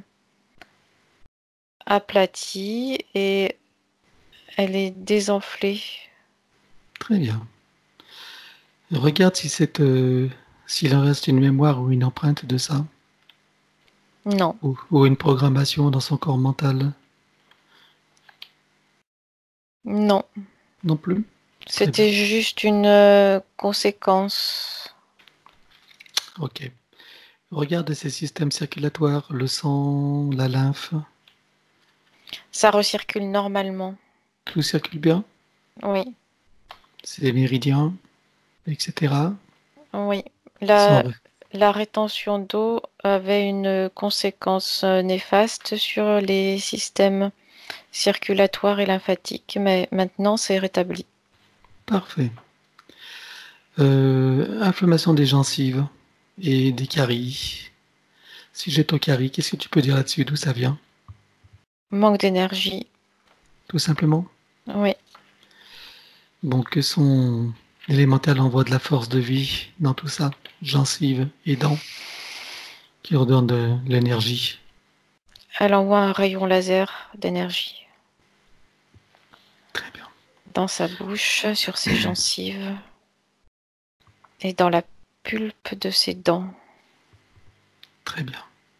aplati et elle est désenflée. Très bien. Regarde si c'est, euh, s'il en reste une mémoire ou une empreinte de ça, Non, ou, ou une programmation dans son corps mental. non, Non plus? Très bien. c'était juste une euh, conséquence. Ok. Regarde ces systèmes circulatoires, le sang, la lymphe, Ça recircule normalement. tout circule bien? Oui, C'est les méridiens, et cetera. oui. Sans La, vrai. la rétention d'eau avait une conséquence euh, néfaste sur les systèmes circulatoires et lymphatiques, mais maintenant c'est rétabli. Parfait. Euh, inflammation des gencives et des caries. Si j'ai ton carie, qu'est-ce que tu peux dire là-dessus? D'où ça vient? Manque d'énergie. Tout simplement. Oui. Bon, que son élémental envoie de la force de vie dans tout ça. Gencives et dents qui redonnent de l'énergie. Elle envoie un rayon laser d'énergie Très bien. dans sa bouche, sur ses gencives et dans la pulpe de ses dents. Très bien.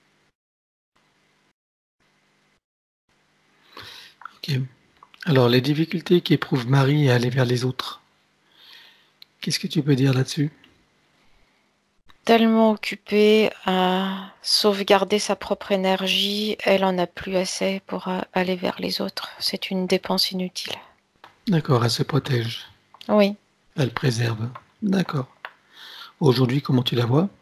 Ok. Alors, les difficultés qu'éprouve Marie à aller vers les autres. Qu'est-ce que tu peux dire là-dessus? Tellement occupée à sauvegarder sa propre énergie, elle en a plus assez pour euh, aller vers les autres. C'est une dépense inutile. D'accord, elle se protège. Oui, Elle préserve. D'accord. Aujourd'hui, comment tu la vois?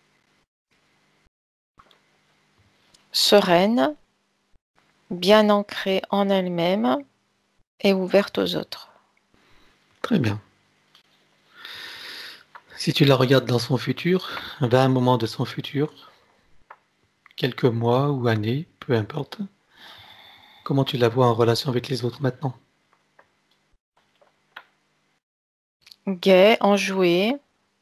sereine, bien ancrée en elle-même et ouverte aux autres. Très bien. Si tu la regardes dans son futur, vers un moment de son futur, quelques mois ou années, peu importe, comment tu la vois en relation avec les autres maintenant? Gaie, enjouée,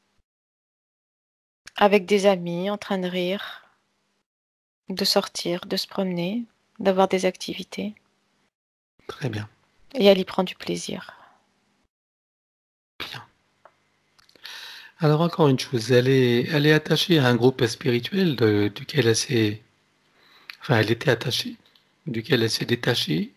avec des amis, en train de rire, de sortir, de se promener, d'avoir des activités. Très bien. Et elle y prend du plaisir. Bien. Alors encore une chose, elle est, elle est attachée à un groupe spirituel de- duquel elle s'est, enfin elle était attachée, duquel elle s'est détachée.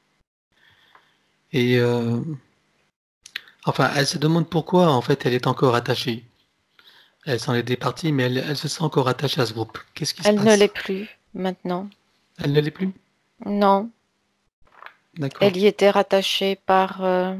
Et euh, enfin, elle se demande pourquoi en fait elle est encore attachée. Elle s'en est départie, mais elle, elle se sent encore attachée à ce groupe. Qu'est-ce qui se Elle ne passe? l'est plus maintenant. Elle ne l'est plus? Non, elle D'accord. y était rattachée par euh,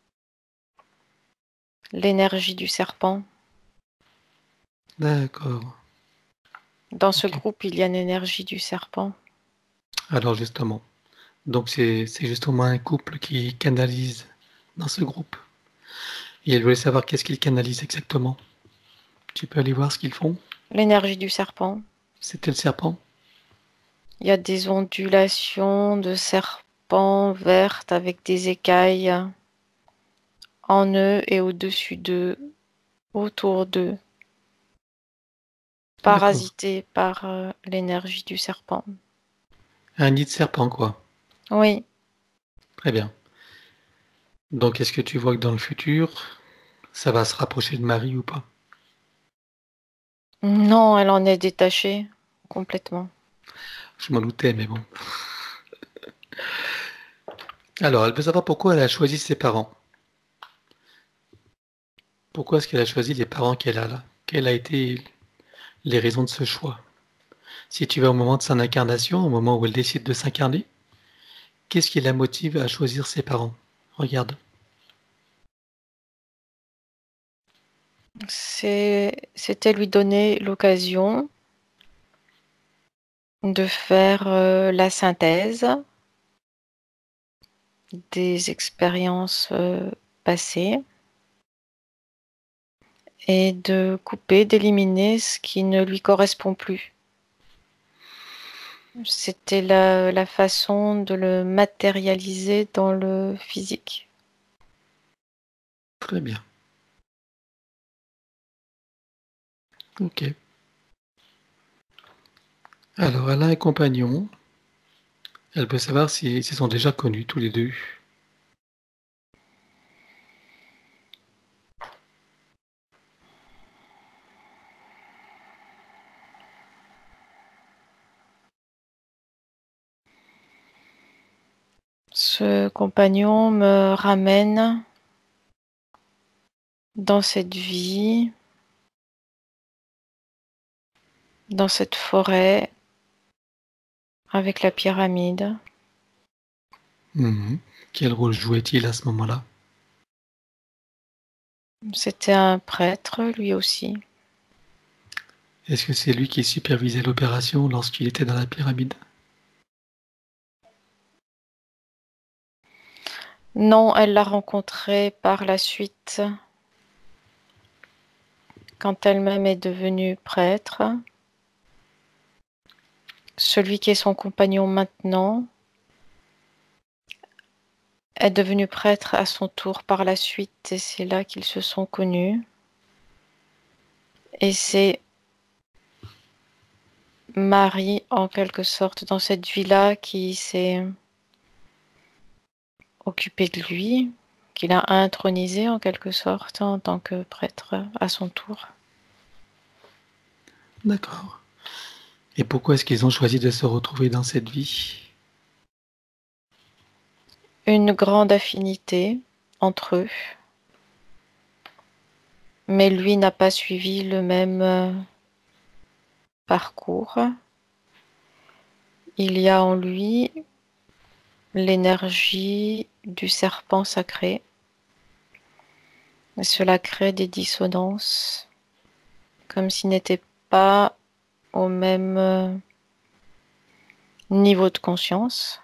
l'énergie du serpent. D'accord. Dans ce Ok. groupe, il y a une énergie du serpent. Alors justement, donc c'est c'est justement un couple qui canalise dans ce groupe. Et elle voulait savoir qu'est-ce qu'ils canalisent exactement. Tu peux aller voir ce qu'ils font? L'énergie du serpent. C'était le serpent? Il y a des ondulations de serpents vertes avec des écailles en eux et au-dessus d'eux, autour d'eux, D'accord. parasités par euh, l'énergie du serpent. Un nid de serpent, quoi. Oui, Très bien. Donc, est-ce que tu vois que dans le futur, ça va se rapprocher de Marie ou pas? non, elle en est détachée complètement. Je m'en doutais, mais bon. Alors, elle veut savoir pourquoi elle a choisi ses parents. Pourquoi est-ce qu'elle a choisi les parents qu'elle a là? Quelles a été les raisons de ce choix? Si tu vas au moment de son incarnation, au moment où elle décide de s'incarner, qu'est-ce qui la motive à choisir ses parents? Regarde. C'est, c'était lui donner l'occasion de faire euh, la synthèse des expériences euh, passées et de couper, d'éliminer ce qui ne lui correspond plus. C'était la, la façon de le matérialiser dans le physique. Très bien. Ok. Alors, elle a un compagnon. Elle veut savoir s'ils se sont déjà connus tous les deux. Ce compagnon me ramène dans cette vie dans cette forêt avec la pyramide. Mmh. Quel rôle jouait-il à ce moment-là? C'était un prêtre, lui aussi. Est-ce que c'est lui qui supervisait l'opération lorsqu'il était dans la pyramide? Non, elle l'a rencontré par la suite, quand elle-même est devenue prêtre. Celui qui est son compagnon maintenant est devenu prêtre à son tour par la suite, et c'est là qu'ils se sont connus. Et c'est Marie, en quelque sorte, dans cette vie-là, qui s'est occupée de lui, qu'il a intronisé en quelque sorte en tant que prêtre à son tour. D'accord. Et pourquoi est-ce qu'ils ont choisi de se retrouver dans cette vie? Une grande affinité entre eux, mais lui n'a pas suivi le même euh, parcours. Il y a en lui l'énergie du serpent sacré. Et cela crée des dissonances, comme s'il n'était pas au même euh, niveau de conscience.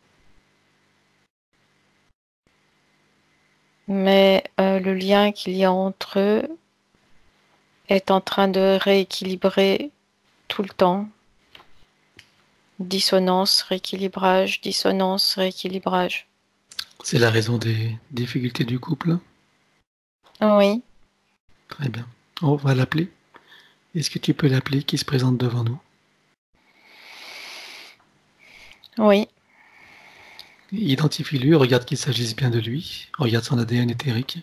Mais euh, le lien qu'il y a entre eux est en train de rééquilibrer tout le temps. Dissonance, rééquilibrage, dissonance, rééquilibrage. C'est la raison des difficultés du couple? Oui, Très bien. On va l'appeler. Est-ce que tu peux l'appeler qui se présente devant nous? oui, Identifie-le, regarde qu'il s'agisse bien de lui, regarde son A D N éthérique.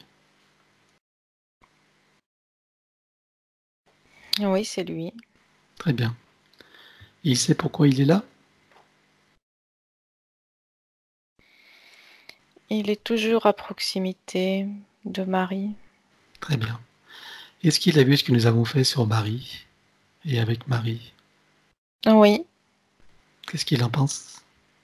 oui, c'est lui. Très bien. Il sait pourquoi il est là? Il est toujours à proximité de Marie. Très bien. Est-ce qu'il a vu ce que nous avons fait sur Marie et avec Marie? Oui, Qu'est-ce qu'il en pense?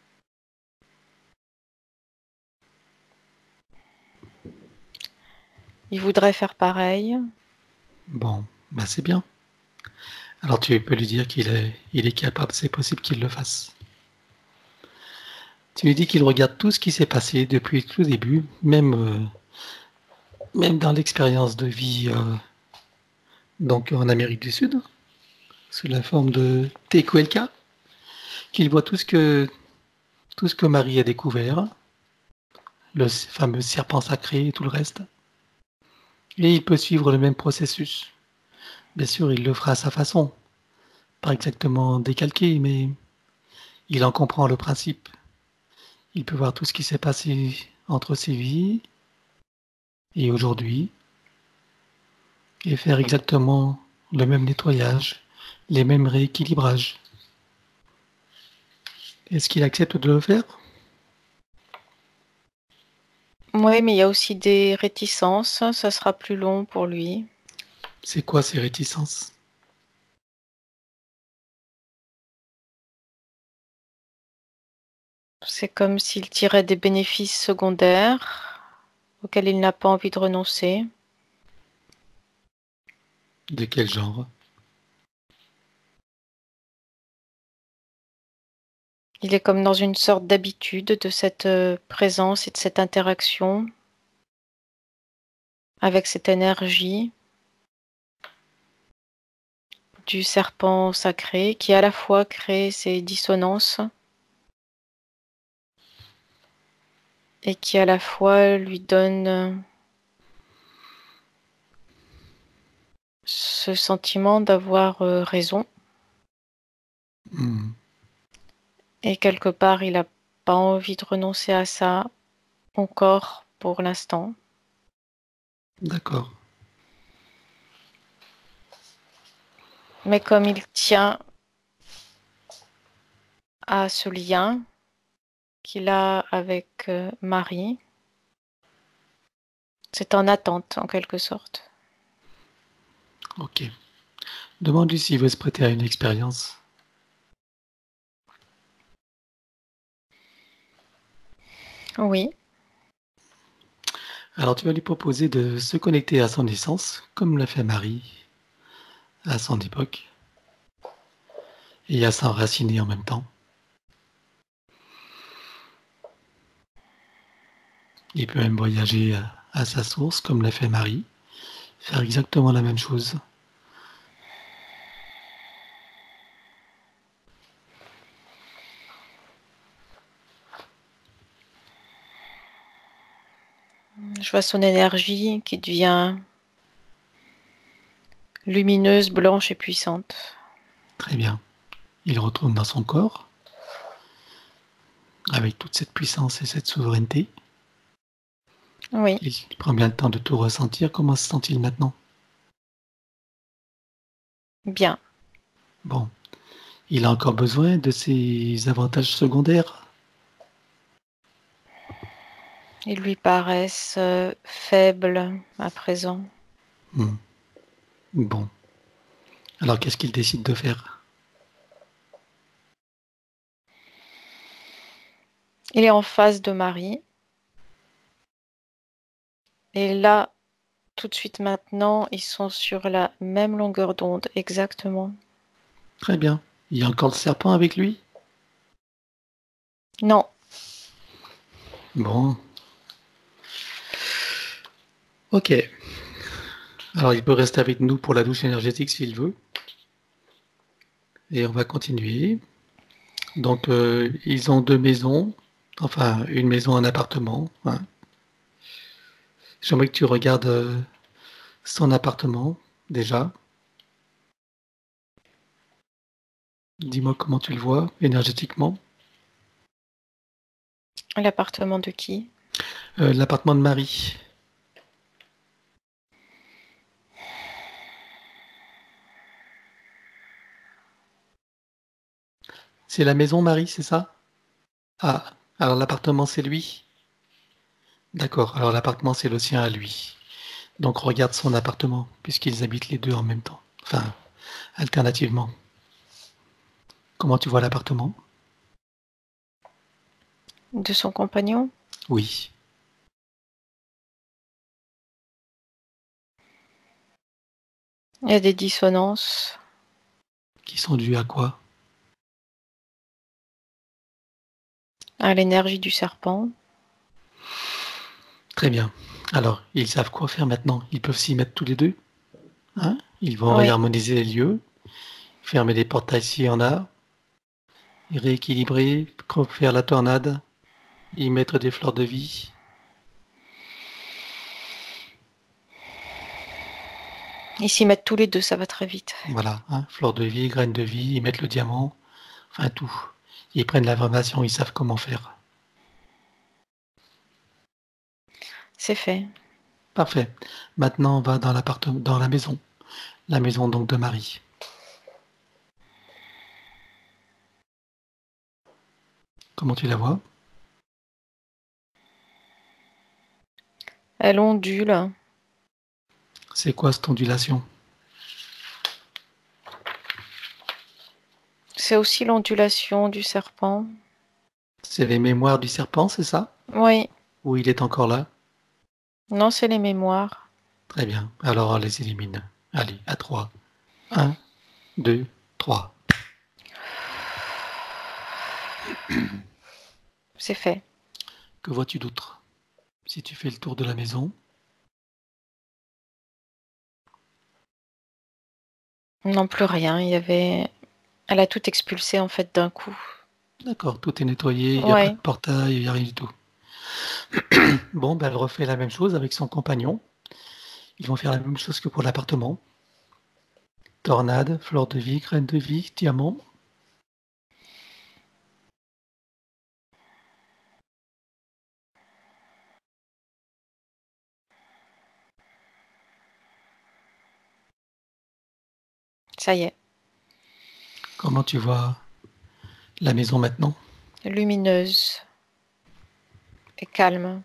il voudrait faire pareil. Bon, bah c'est bien. Alors tu peux lui dire qu'il est, il est capable, c'est possible qu'il le fasse. Tu lui dis qu'il regarde tout ce qui s'est passé depuis tout le début, même, euh, même dans l'expérience de vie euh, donc en Amérique du Sud, sous la forme de Tecuelca, qu'il voit tout ce que tout ce que Marie a découvert, le fameux serpent sacré et tout le reste. Et il peut suivre le même processus. Bien sûr, il le fera à sa façon, pas exactement décalqué, mais il en comprend le principe. Il peut voir tout ce qui s'est passé entre ses vies et aujourd'hui, et faire exactement le même nettoyage, les mêmes rééquilibrages. Est-ce qu'il accepte de le faire? Oui, mais il y a aussi des réticences. Ça sera plus long pour lui. C'est quoi ces réticences? C'est comme s'il tirait des bénéfices secondaires auxquels il n'a pas envie de renoncer. De quel genre? Il est comme dans une sorte d'habitude de cette euh, présence et de cette interaction avec cette énergie du serpent sacré qui à la fois crée ces dissonances et qui à la fois lui donne euh, ce sentiment d'avoir euh, raison. Hmm, Et quelque part, il n'a pas envie de renoncer à ça encore pour l'instant. d'accord. Mais comme il tient à ce lien qu'il a avec euh, Marie, c'est en attente en quelque sorte. Ok. Demande-lui s'il veut se prêter à une expérience. Oui. Alors tu vas lui proposer de se connecter à son essence, comme l'a fait Marie à son époque, et à s'enraciner en même temps. Il peut même voyager à, à sa source, comme l'a fait Marie, faire exactement la même chose. Je vois son énergie qui devient lumineuse, blanche et puissante. Très bien. Il retourne dans son corps, avec toute cette puissance et cette souveraineté. Oui. Il prend bien le temps de tout ressentir. Comment se sent-il maintenant? Bien. Bon. Il a encore besoin de ses avantages secondaires? Ils lui paraissent euh, faibles à présent. Hmm. Bon. Alors qu'est-ce qu'il décide de faire? Il est en face de Marie. Et là, tout de suite maintenant, ils sont sur la même longueur d'onde, exactement. Très bien. Il y a encore le serpent avec lui? Non. Bon. Ok. Alors il peut rester avec nous pour la douche énergétique s'il veut. Et on va continuer. Donc euh, ils ont deux maisons. Enfin, une maison, un appartement. Hein. J'aimerais que tu regardes euh, son appartement, déjà. Dis-moi comment tu le vois, énergétiquement. L'appartement de qui? Euh, l'appartement de Marie. C'est la maison, Marie, c'est ça? Ah, alors l'appartement, c'est lui? D'accord, alors l'appartement, c'est le sien à lui. Donc regarde son appartement, puisqu'ils habitent les deux en même temps. Enfin, alternativement. Comment tu vois l'appartement? De son compagnon? Oui. Il y a des dissonances. Qui sont dues à quoi? À l'énergie du serpent. Très bien. Alors, ils savent quoi faire maintenant. Ils peuvent s'y mettre tous les deux. Hein? Ils vont Oui. réharmoniser les lieux, fermer les portails s'il y en a, rééquilibrer, faire la tornade, y mettre des fleurs de vie. Ils s'y mettent tous les deux, ça va très vite. Voilà, hein, fleurs de vie, graines de vie, ils mettent le diamant, enfin tout. Ils prennent l'information, ils savent comment faire. C'est fait. Parfait. Maintenant, on va dans l'appartement, dans la maison. La maison donc de Marie. Comment tu la vois? Elle ondule. C'est quoi cette ondulation? C'est aussi l'ondulation du serpent. C'est les mémoires du serpent, c'est ça? Oui. Ou il est encore là? Non, c'est les mémoires. Très bien. Alors on les élimine. Allez, à trois. Un, deux, trois. C'est fait. Que vois-tu d'autre? Si tu fais le tour de la maison, Non, plus rien. Il y avait... Elle a tout expulsé en fait d'un coup. d'accord, tout est nettoyé, il n'y a pas Ouais. de portail, il n'y a rien du tout. Bon, ben elle refait la même chose avec son compagnon. Ils vont faire la même chose que pour l'appartement. Tornade, fleur de vie, graine de vie, diamant. Ça y est. Comment tu vois la maison maintenant? Lumineuse et calme.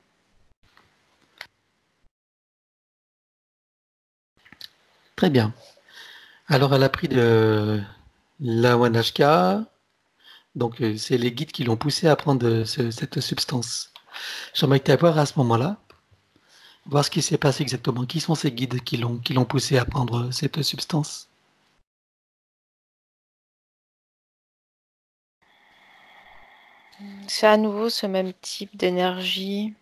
Très bien. Alors, elle a pris de l'awanashka. Donc, euh, c'est les guides qui l'ont poussé à prendre euh, ce- cette substance. J'aimerais que tu ailles voir à ce moment-là, voir ce qui s'est passé exactement. Qui sont ces guides qui l'ont qui l'ont poussé à prendre cette substance? C'est à nouveau ce même type d'énergie,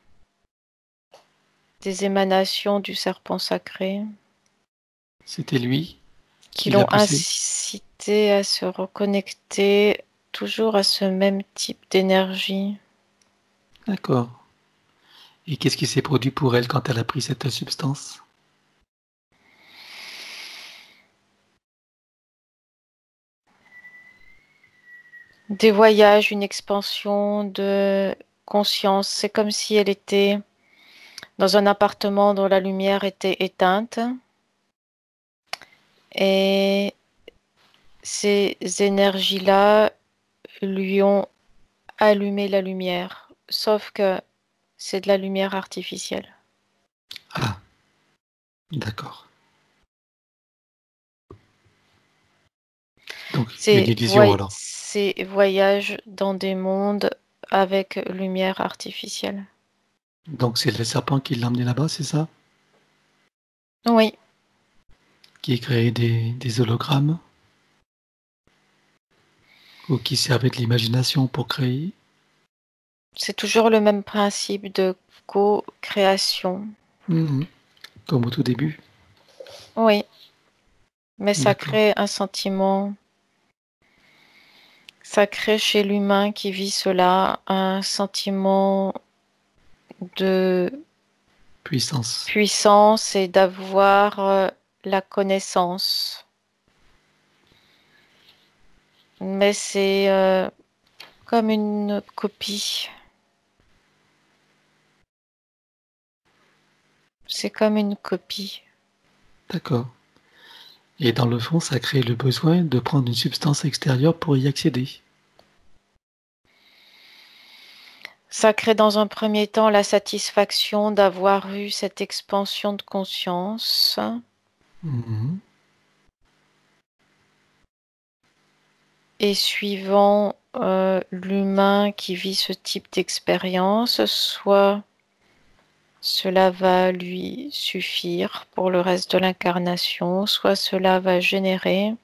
des émanations du serpent sacré, C'était lui qui qui l'a l'ont poussé. incité à se reconnecter toujours à ce même type d'énergie. D'accord. Et qu'est-ce qui s'est produit pour elle quand elle a pris cette substance? Des voyages, une expansion de conscience. C'est comme si elle était dans un appartement dont la lumière était éteinte et ces énergies-là lui ont allumé la lumière, sauf que c'est de la lumière artificielle. Ah, d'accord. Donc, une C'est illusion voy alors. c'est voyage dans des mondes avec lumière artificielle. Donc, c'est le serpent qui l'a emmené là-bas, c'est ça? Oui, Qui créait des, des hologrammes ou qui servait de l'imagination pour créer? c'est toujours le même principe de co-création. Mhm. Comme au tout début. Oui, mais ça D'accord. crée un sentiment, ça crée chez l'humain qui vit cela un sentiment de Puissance. puissance et d'avoir euh, la connaissance. Mais c'est euh, comme une copie. C'est comme une copie. D'accord. Et dans le fond, ça crée le besoin de prendre une substance extérieure pour y accéder. Ça crée dans un premier temps la satisfaction d'avoir eu cette expansion de conscience. Mhm. Et suivant euh, l'humain qui vit ce type d'expérience, soit cela va lui suffire pour le reste de l'incarnation, soit cela va générer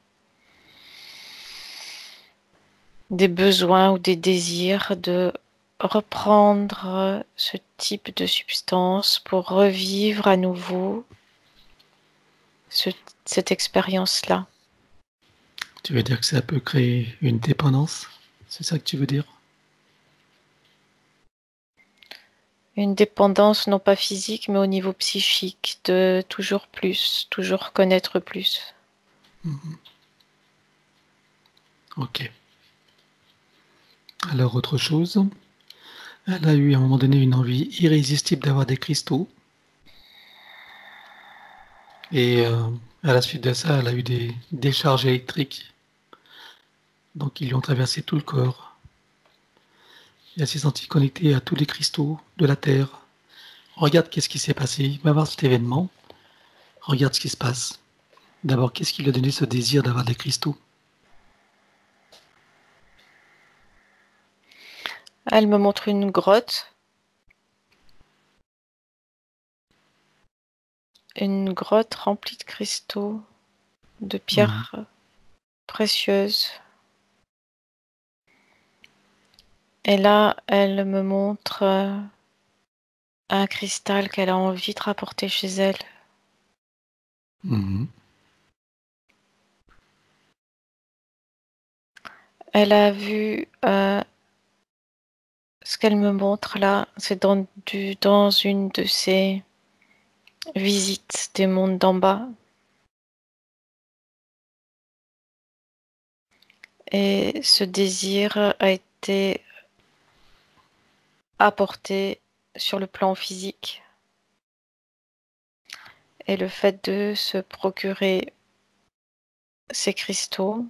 des besoins ou des désirs de reprendre ce type de substance pour revivre à nouveau ce- cette expérience-là. Tu veux dire que ça peut créer une dépendance? C'est ça que tu veux dire? Une dépendance non pas physique mais au niveau psychique, de toujours plus, toujours connaître plus. Mhm. Ok. Alors, autre chose, elle a eu à un moment donné une envie irrésistible d'avoir des cristaux. Et euh, à la suite de ça, elle a eu des décharges électriques. Donc, ils lui ont traversé tout le corps. Et elle s'est sentie connectée à tous les cristaux de la Terre. Regarde qu'est-ce qui s'est passé. Va voir cet événement. Regarde ce qui se passe. D'abord, qu'est-ce qui lui a donné ce désir d'avoir des cristaux? Elle me montre une grotte, une grotte remplie de cristaux, de Mhm. pierres précieuses. Et là, elle me montre euh, un cristal qu'elle a envie de rapporter chez elle. Mhm. Elle a vu euh, ce qu'elle me montre là, c'est dans, du, dans une de ses visites des mondes d'en bas. Et ce désir a été apporté sur le plan physique. Et le fait de se procurer ces cristaux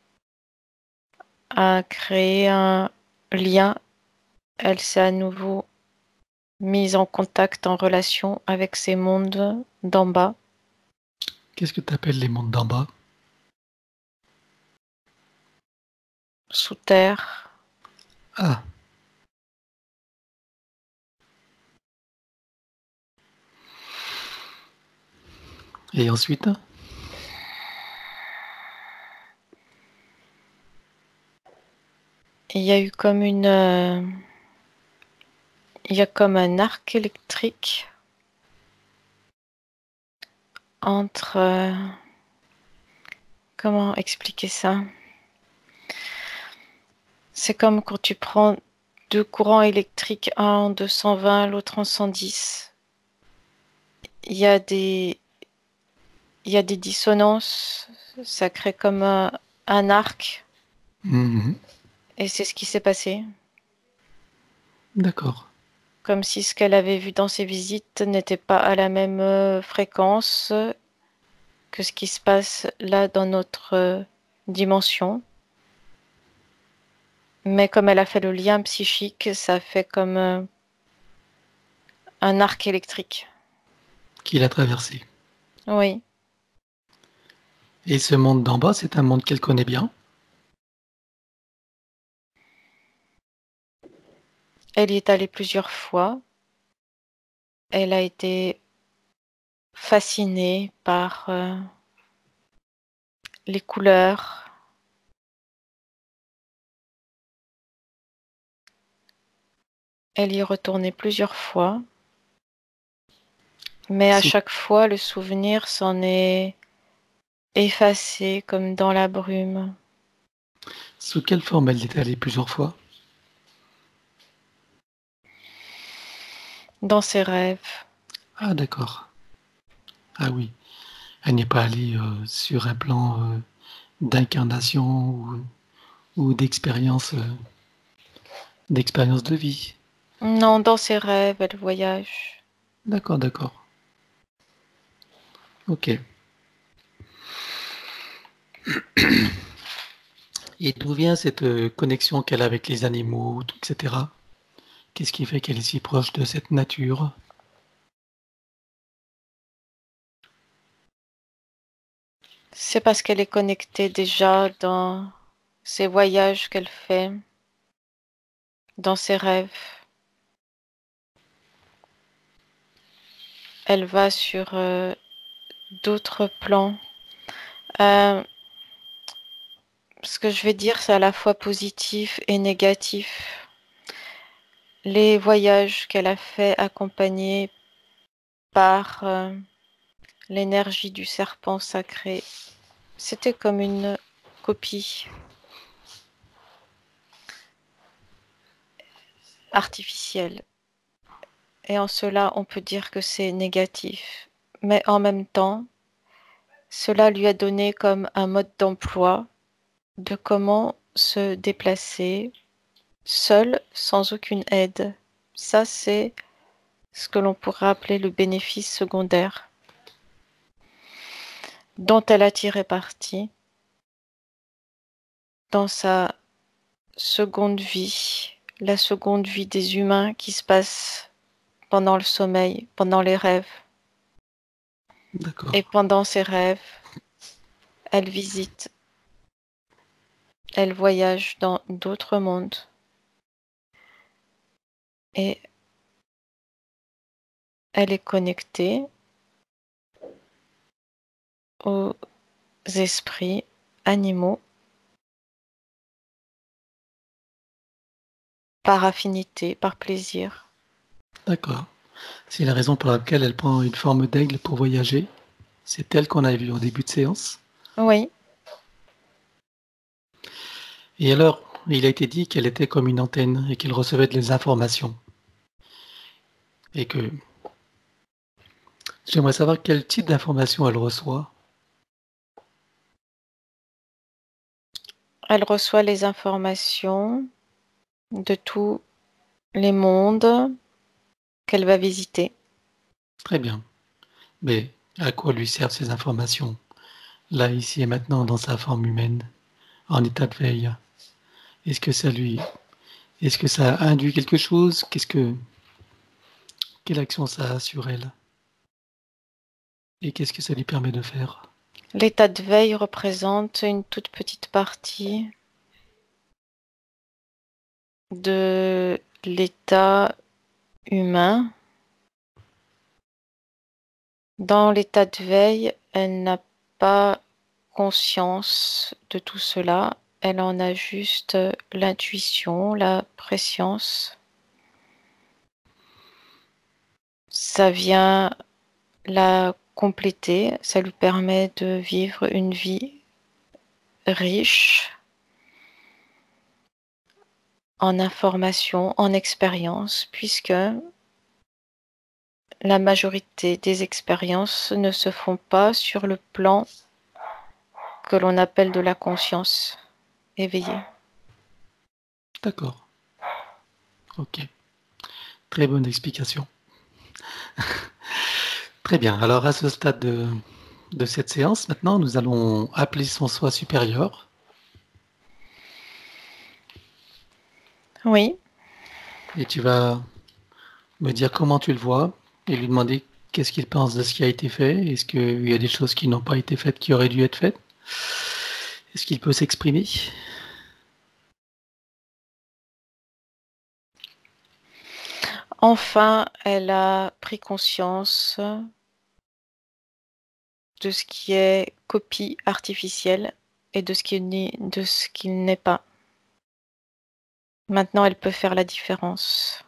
a créé un lien. Elle s'est à nouveau mise en contact, en relation avec ces mondes d'en bas. Qu'est-ce que tu appelles les mondes d'en bas? sous terre. Ah. Et ensuite? Il y a eu comme une... euh, il y a comme un arc électrique entre... euh, comment expliquer ça? C'est comme quand tu prends deux courants électriques, un en deux cent vingt, l'autre en cent dix. Il y a des... Il y a des dissonances, ça crée comme un, un arc, Mhm. et c'est ce qui s'est passé. D'accord. Comme si ce qu'elle avait vu dans ses visites n'était pas à la même euh, fréquence que ce qui se passe là dans notre euh, dimension. Mais comme elle a fait le lien psychique, ça fait comme euh, un arc électrique. Qu'il a traversé. Oui. Et ce monde d'en bas, c'est un monde qu'elle connaît bien. Elle y est allée plusieurs fois. Elle a été fascinée par euh, les couleurs. Elle y est retournée plusieurs fois. Mais à Sous, chaque fois, le souvenir s'en est effacé comme dans la brume. sous quelle forme elle est allée plusieurs fois? Dans ses rêves. Ah, d'accord. Ah oui. Elle n'est pas allée euh, sur un plan euh, d'incarnation ou, ou d'expérience euh, d'expérience de vie. Non, dans ses rêves, elle voyage. D'accord, d'accord. Ok. Et d'où vient cette euh, connexion qu'elle a avec les animaux, et cetera. Qu'est-ce qui fait qu'elle est si proche de cette nature? C'est parce qu'elle est connectée déjà dans ses voyages qu'elle fait, dans ses rêves. Elle va sur euh, d'autres plans. Euh, ce que je vais dire, c'est à la fois positif et négatif. Les voyages qu'elle a fait accompagnés par euh, l'énergie du serpent sacré, c'était comme une copie artificielle. Et en cela, on peut dire que c'est négatif. Mais en même temps, cela lui a donné comme un mode d'emploi de comment se déplacer seul sans aucune aide. Ça, c'est ce que l'on pourrait appeler le bénéfice secondaire dont elle a tiré parti dans sa seconde vie, la seconde vie des humains qui se passe pendant le sommeil, pendant les rêves. D'accord. Et pendant ces rêves, elle visite, elle voyage dans d'autres mondes. Et elle est connectée aux esprits animaux par affinité, par plaisir. D'accord. C'est la raison pour laquelle elle prend une forme d'aigle pour voyager. C'est elle qu'on a vue en début de séance. Oui, Et alors, il a été dit qu'elle était comme une antenne et qu'elle recevait des informations. Et que j'aimerais savoir quel type d'informations elle reçoit. elle reçoit les informations de tous les mondes qu'elle va visiter. Très bien. Mais à quoi lui servent ces informations? Là, ici et maintenant, dans sa forme humaine, en état de veille. Est-ce que ça lui, est-ce que ça induit quelque chose? Qu'est-ce que, quelle action ça a sur elle? Et qu'est-ce que ça lui permet de faire? L'état de veille représente une toute petite partie de l'état humain. Dans l'état de veille, elle n'a pas conscience de tout cela. Elle en a juste l'intuition, la préscience. Ça vient la compléter, ça lui permet de vivre une vie riche en informations, en expériences, puisque la majorité des expériences ne se font pas sur le plan que l'on appelle de la conscience éveillée. D'accord. Ok. Très bonne explication. Très bien. Alors, à ce stade de, de cette séance, maintenant, nous allons appeler son soi supérieur. Oui. Et tu vas me dire comment tu le vois et lui demander qu'est-ce qu'il pense de ce qui a été fait. Est-ce qu'il y a des choses qui n'ont pas été faites, qui auraient dû être faites? Est-ce qu'il peut s'exprimer? Enfin, elle a pris conscience de ce qui est copie artificielle et de ce qui n'est, de ce qu'il n'est pas. Maintenant, elle peut faire la différence.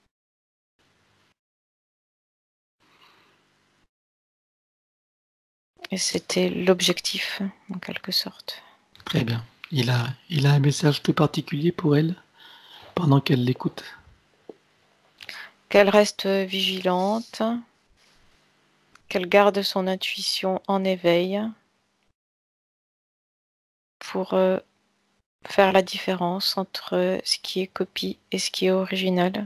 Et c'était l'objectif, en quelque sorte. Très bien. Il a, il a un message tout particulier pour elle pendant qu'elle l'écoute. Qu'elle reste vigilante, qu'elle garde son intuition en éveil pour euh, faire la différence entre ce qui est copie et ce qui est original.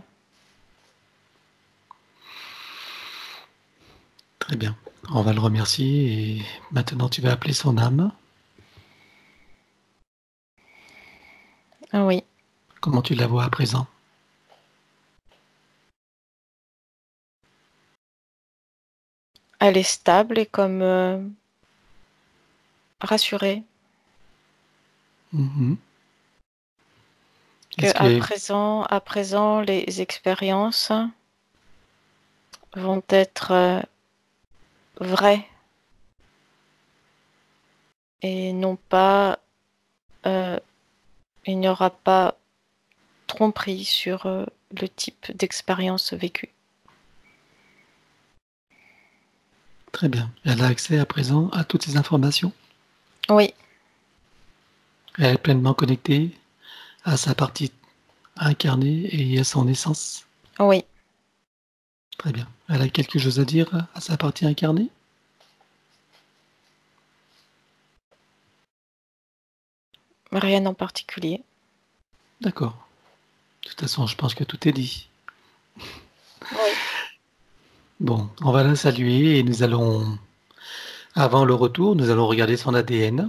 Très bien. On va le remercier et maintenant tu vas appeler son âme. Ah oui. Comment tu la vois à présent? Elle est stable et comme euh, rassurée. Mmh. Que Est-ce à que présent, à présent, les expériences vont être euh, vraies et non pas, euh, il n'y aura pas tromperie sur euh, le type d'expérience vécue. Très bien. Elle a accès à présent à toutes ces informations. Oui, Elle est pleinement connectée à sa partie incarnée et à son essence. oui. Très bien. Elle a quelque chose à dire à sa partie incarnée? Rien en particulier. D'accord. De toute façon, je pense que tout est dit. Oui. Bon, on va la saluer et nous allons, avant le retour, nous allons regarder son A D N.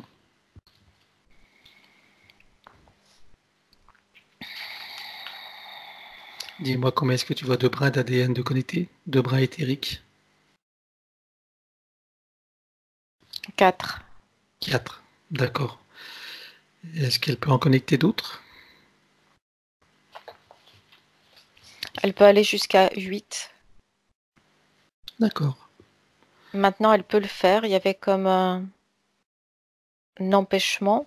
Dis-moi combien est-ce que tu vois de brins d'A D N de connectés, de brins éthériques? Quatre. Quatre. D'accord. Est-ce qu'elle peut en connecter d'autres? Elle peut aller jusqu'à huit. D'accord. Maintenant, elle peut le faire. Il y avait comme un, un empêchement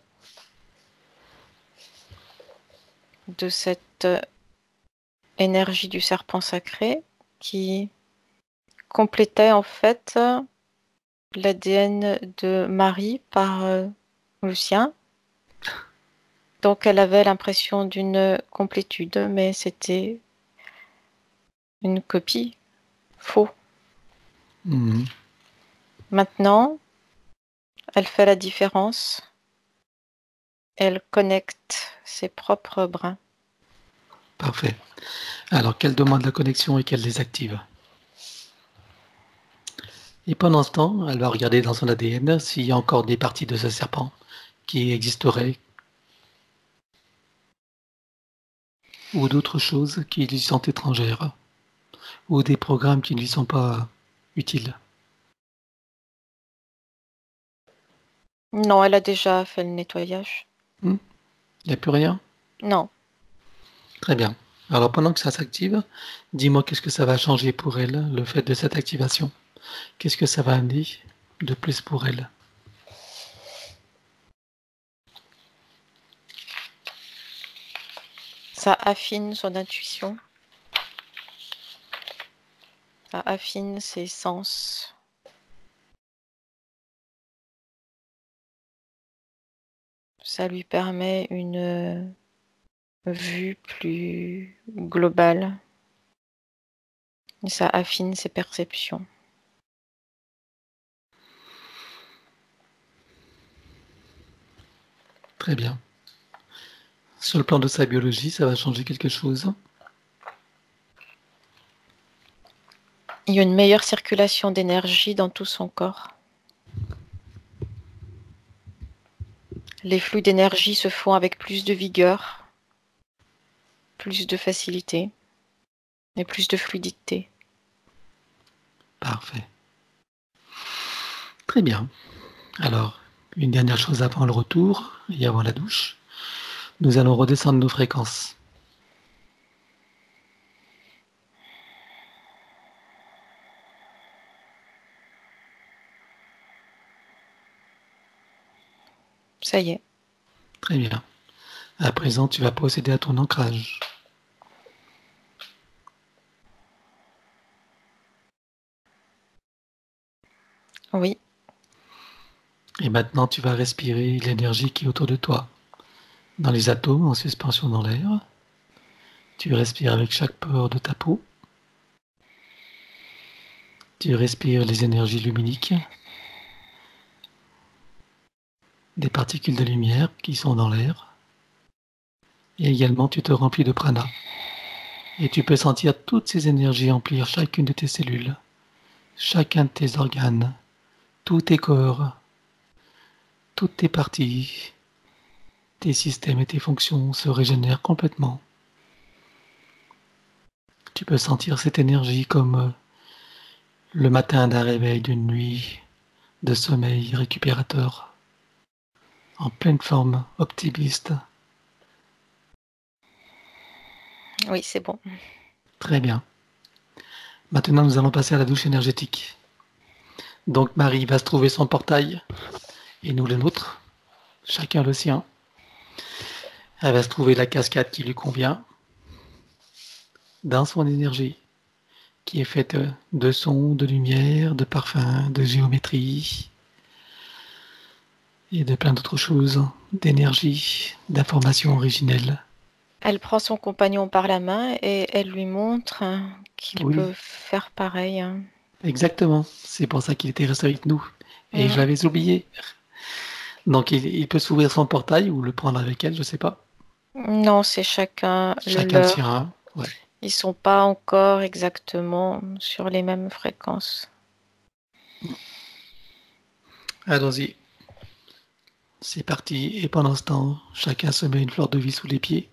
de cette euh, énergie du serpent sacré qui complétait en fait l'A D N de Marie par euh, le sien. Donc elle avait l'impression d'une complétude, mais c'était une copie, faux. Mmh. Maintenant, elle fait la différence. Elle connecte ses propres brins. Parfait. Alors qu'elle demande la connexion et qu'elle les active. Et pendant ce temps, elle va regarder dans son A D N s'il y a encore des parties de ce serpent qui existeraient ou d'autres choses qui lui sont étrangères ou des programmes qui ne lui sont pas utiles. Non, elle a déjà fait le nettoyage. Hmm. Il n'y a plus rien? Non. Très bien. Alors pendant que ça s'active, dis-moi qu'est-ce que ça va changer pour elle, le fait de cette activation. Qu'est-ce que ça va amener de plus pour elle? Ça affine son intuition. Ça affine ses sens. Ça lui permet une vue plus globale. Et ça affine ses perceptions. Très bien. Sur le plan de sa biologie, ça va changer quelque chose? Il y a une meilleure circulation d'énergie dans tout son corps. Les flux d'énergie se font avec plus de vigueur, plus de facilité et plus de fluidité. Parfait. Très bien. Alors, une dernière chose avant le retour et avant la douche. Nous allons redescendre nos fréquences. Ça y est. Très bien. À présent, tu vas procéder à ton ancrage. Oui. Et maintenant, tu vas respirer l'énergie qui est autour de toi. Dans les atomes en suspension dans l'air. Tu respires avec chaque pore de ta peau. Tu respires les énergies luminiques, des particules de lumière qui sont dans l'air. Et également, tu te remplis de prana. Et tu peux sentir toutes ces énergies remplir chacune de tes cellules, chacun de tes organes, tous tes corps, toutes tes parties. Tes systèmes et tes fonctions se régénèrent complètement. Tu peux sentir cette énergie comme le matin d'un réveil d'une nuit de sommeil récupérateur, en pleine forme optimiste. Oui, c'est bon. Très bien. Maintenant, nous allons passer à la douche énergétique. Donc, Marie va se trouver son portail et nous le nôtre, chacun le sien. Elle va se trouver la cascade qui lui convient dans son énergie, qui est faite de sons, de lumière, de parfums, de géométrie et de plein d'autres choses, d'énergie, d'informations originelles. Elle prend son compagnon par la main et elle lui montre qu'il Oui. peut faire pareil. Exactement, c'est pour ça qu'il était resté avec nous. Et Mmh. je l'avais oublié. Donc il, il peut s'ouvrir son portail ou le prendre avec elle, je sais pas. Non, c'est chacun, Chacun le le leur. sien. Hein. Ouais. Ils sont pas encore exactement sur les mêmes fréquences. Allons-y. C'est parti. Et pendant ce temps, chacun se met une fleur de vie sous les pieds.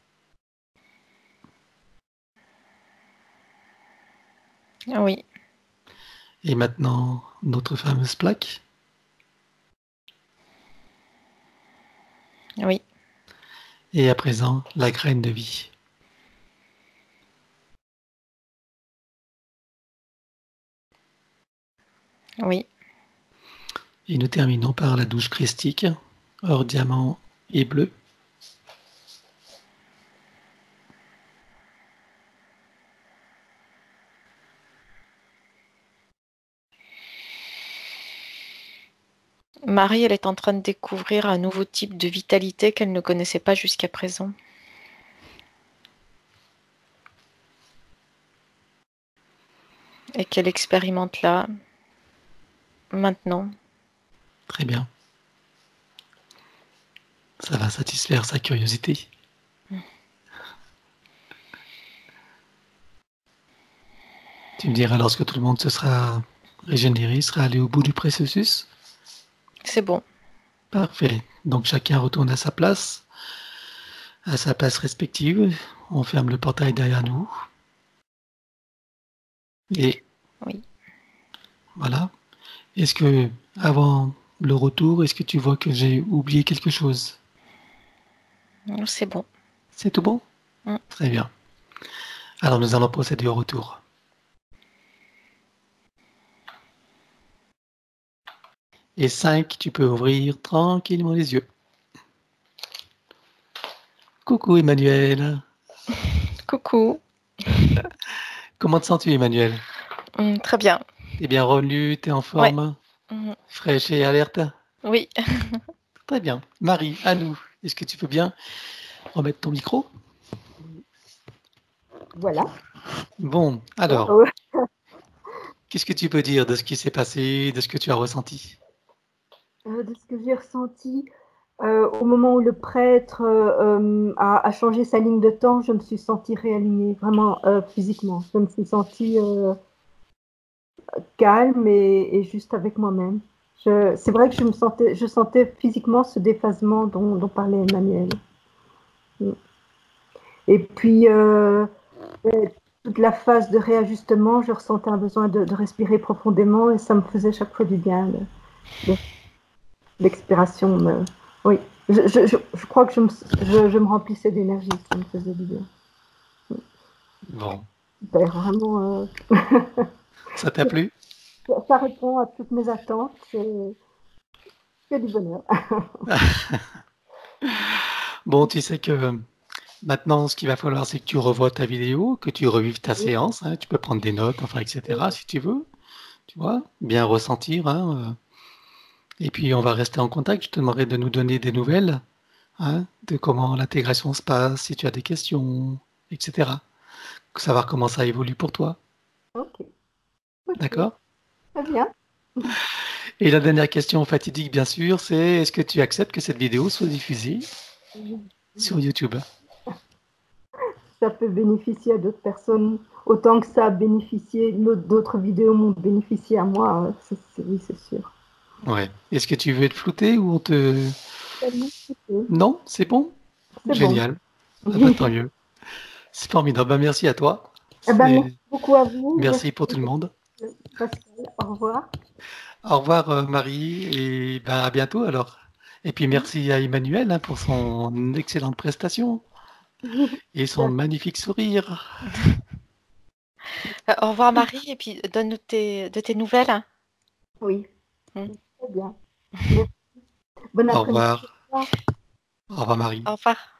Oui. Et maintenant, notre fameuse plaque. Oui. Et à présent, la graine de vie. Oui. Et nous terminons par la douche christique, or diamant et bleu. Marie, elle est en train de découvrir un nouveau type de vitalité qu'elle ne connaissait pas jusqu'à présent. Et qu'elle expérimente là, maintenant. Très bien. Ça va satisfaire sa curiosité. Mmh. Tu me diras lorsque tout le monde se sera régénéré, sera allé au bout du processus. C'est bon. Parfait. Donc chacun retourne à sa place, à sa place respective. On ferme le portail derrière nous. Et oui. Voilà. Est-ce que, avant le retour, est-ce que tu vois que j'ai oublié quelque chose? C'est bon. C'est tout bon? Mm. Très bien. Alors, nous allons procéder au retour. Et cinq, tu peux ouvrir tranquillement les yeux. Coucou Emmanuel. Coucou. Comment te sens-tu, Emmanuel? Mm, très bien. T'es bien revenu, t'es en forme, Mm, fraîche et alerte? Oui. Très bien. Marie, à nous. Est-ce que tu peux bien remettre ton micro? Voilà. Bon, alors, Oh, qu'est-ce que tu peux dire de ce qui s'est passé, de ce que tu as ressenti? euh, de ce que j'ai ressenti, euh, au moment où le prêtre euh, euh, a, a changé sa ligne de temps, je me suis sentie réalignée, vraiment euh, physiquement. Je me suis sentie euh, calme et, et juste avec moi-même. Je- C'est vrai que je me sentais, je sentais physiquement ce déphasement dont, dont parlait Emmanuel. Mm. Et puis, euh, ouais, toute la phase de réajustement, je ressentais un besoin de, de respirer profondément et ça me faisait chaque fois du bien. le- le- L'expiration me... Oui, je, je, je, je crois que je me, je, je me remplissais d'énergie, ça me faisait du bien. Bon, Super, vraiment, euh, ça t'a plu? ça, ça répond à toutes mes attentes, c'est c'est du bonheur. Bon, tu sais que maintenant, ce qu'il va falloir, c'est que tu revoies ta vidéo, que tu revives ta séance, hein. Tu peux prendre des notes, enfin, et cetera, si tu veux, tu vois, bien ressentir, hein, euh. Et puis, on va rester en contact. Je te demanderai de nous donner des nouvelles, hein, de comment l'intégration se passe, si tu as des questions, et cetera. Savoir comment ça évolue pour toi, Ok, ok, d'accord? très bien. Et la dernière question fatidique, bien sûr, c'est est-ce que tu acceptes que cette vidéo soit diffusée sur YouTube? Ça peut bénéficier à d'autres personnes autant que ça a bénéficié, d'autres vidéos m'ont bénéficié à moi, hein, c'est- c'est- oui, c'est sûr. Ouais. Est-ce que tu veux être flouté ou on te... Tellement, c'est Non, c'est bon? c'est bon. Génial. Ah bah, tant mieux. C'est formidable. Bah, merci à toi. Eh ben, C'est- merci beaucoup à vous. Merci, Merci pour tout le monde. Pascal. Au revoir. Au revoir euh, Marie et bah, à bientôt alors. Et puis merci à Emmanuel hein, pour son excellente prestation et son magnifique sourire. Euh, au revoir Marie et puis donne-nous tes, de tes nouvelles. Hein. Oui, Mm. très bien. Merci. Bon Au après-midi. revoir. Au revoir Marie. Au revoir.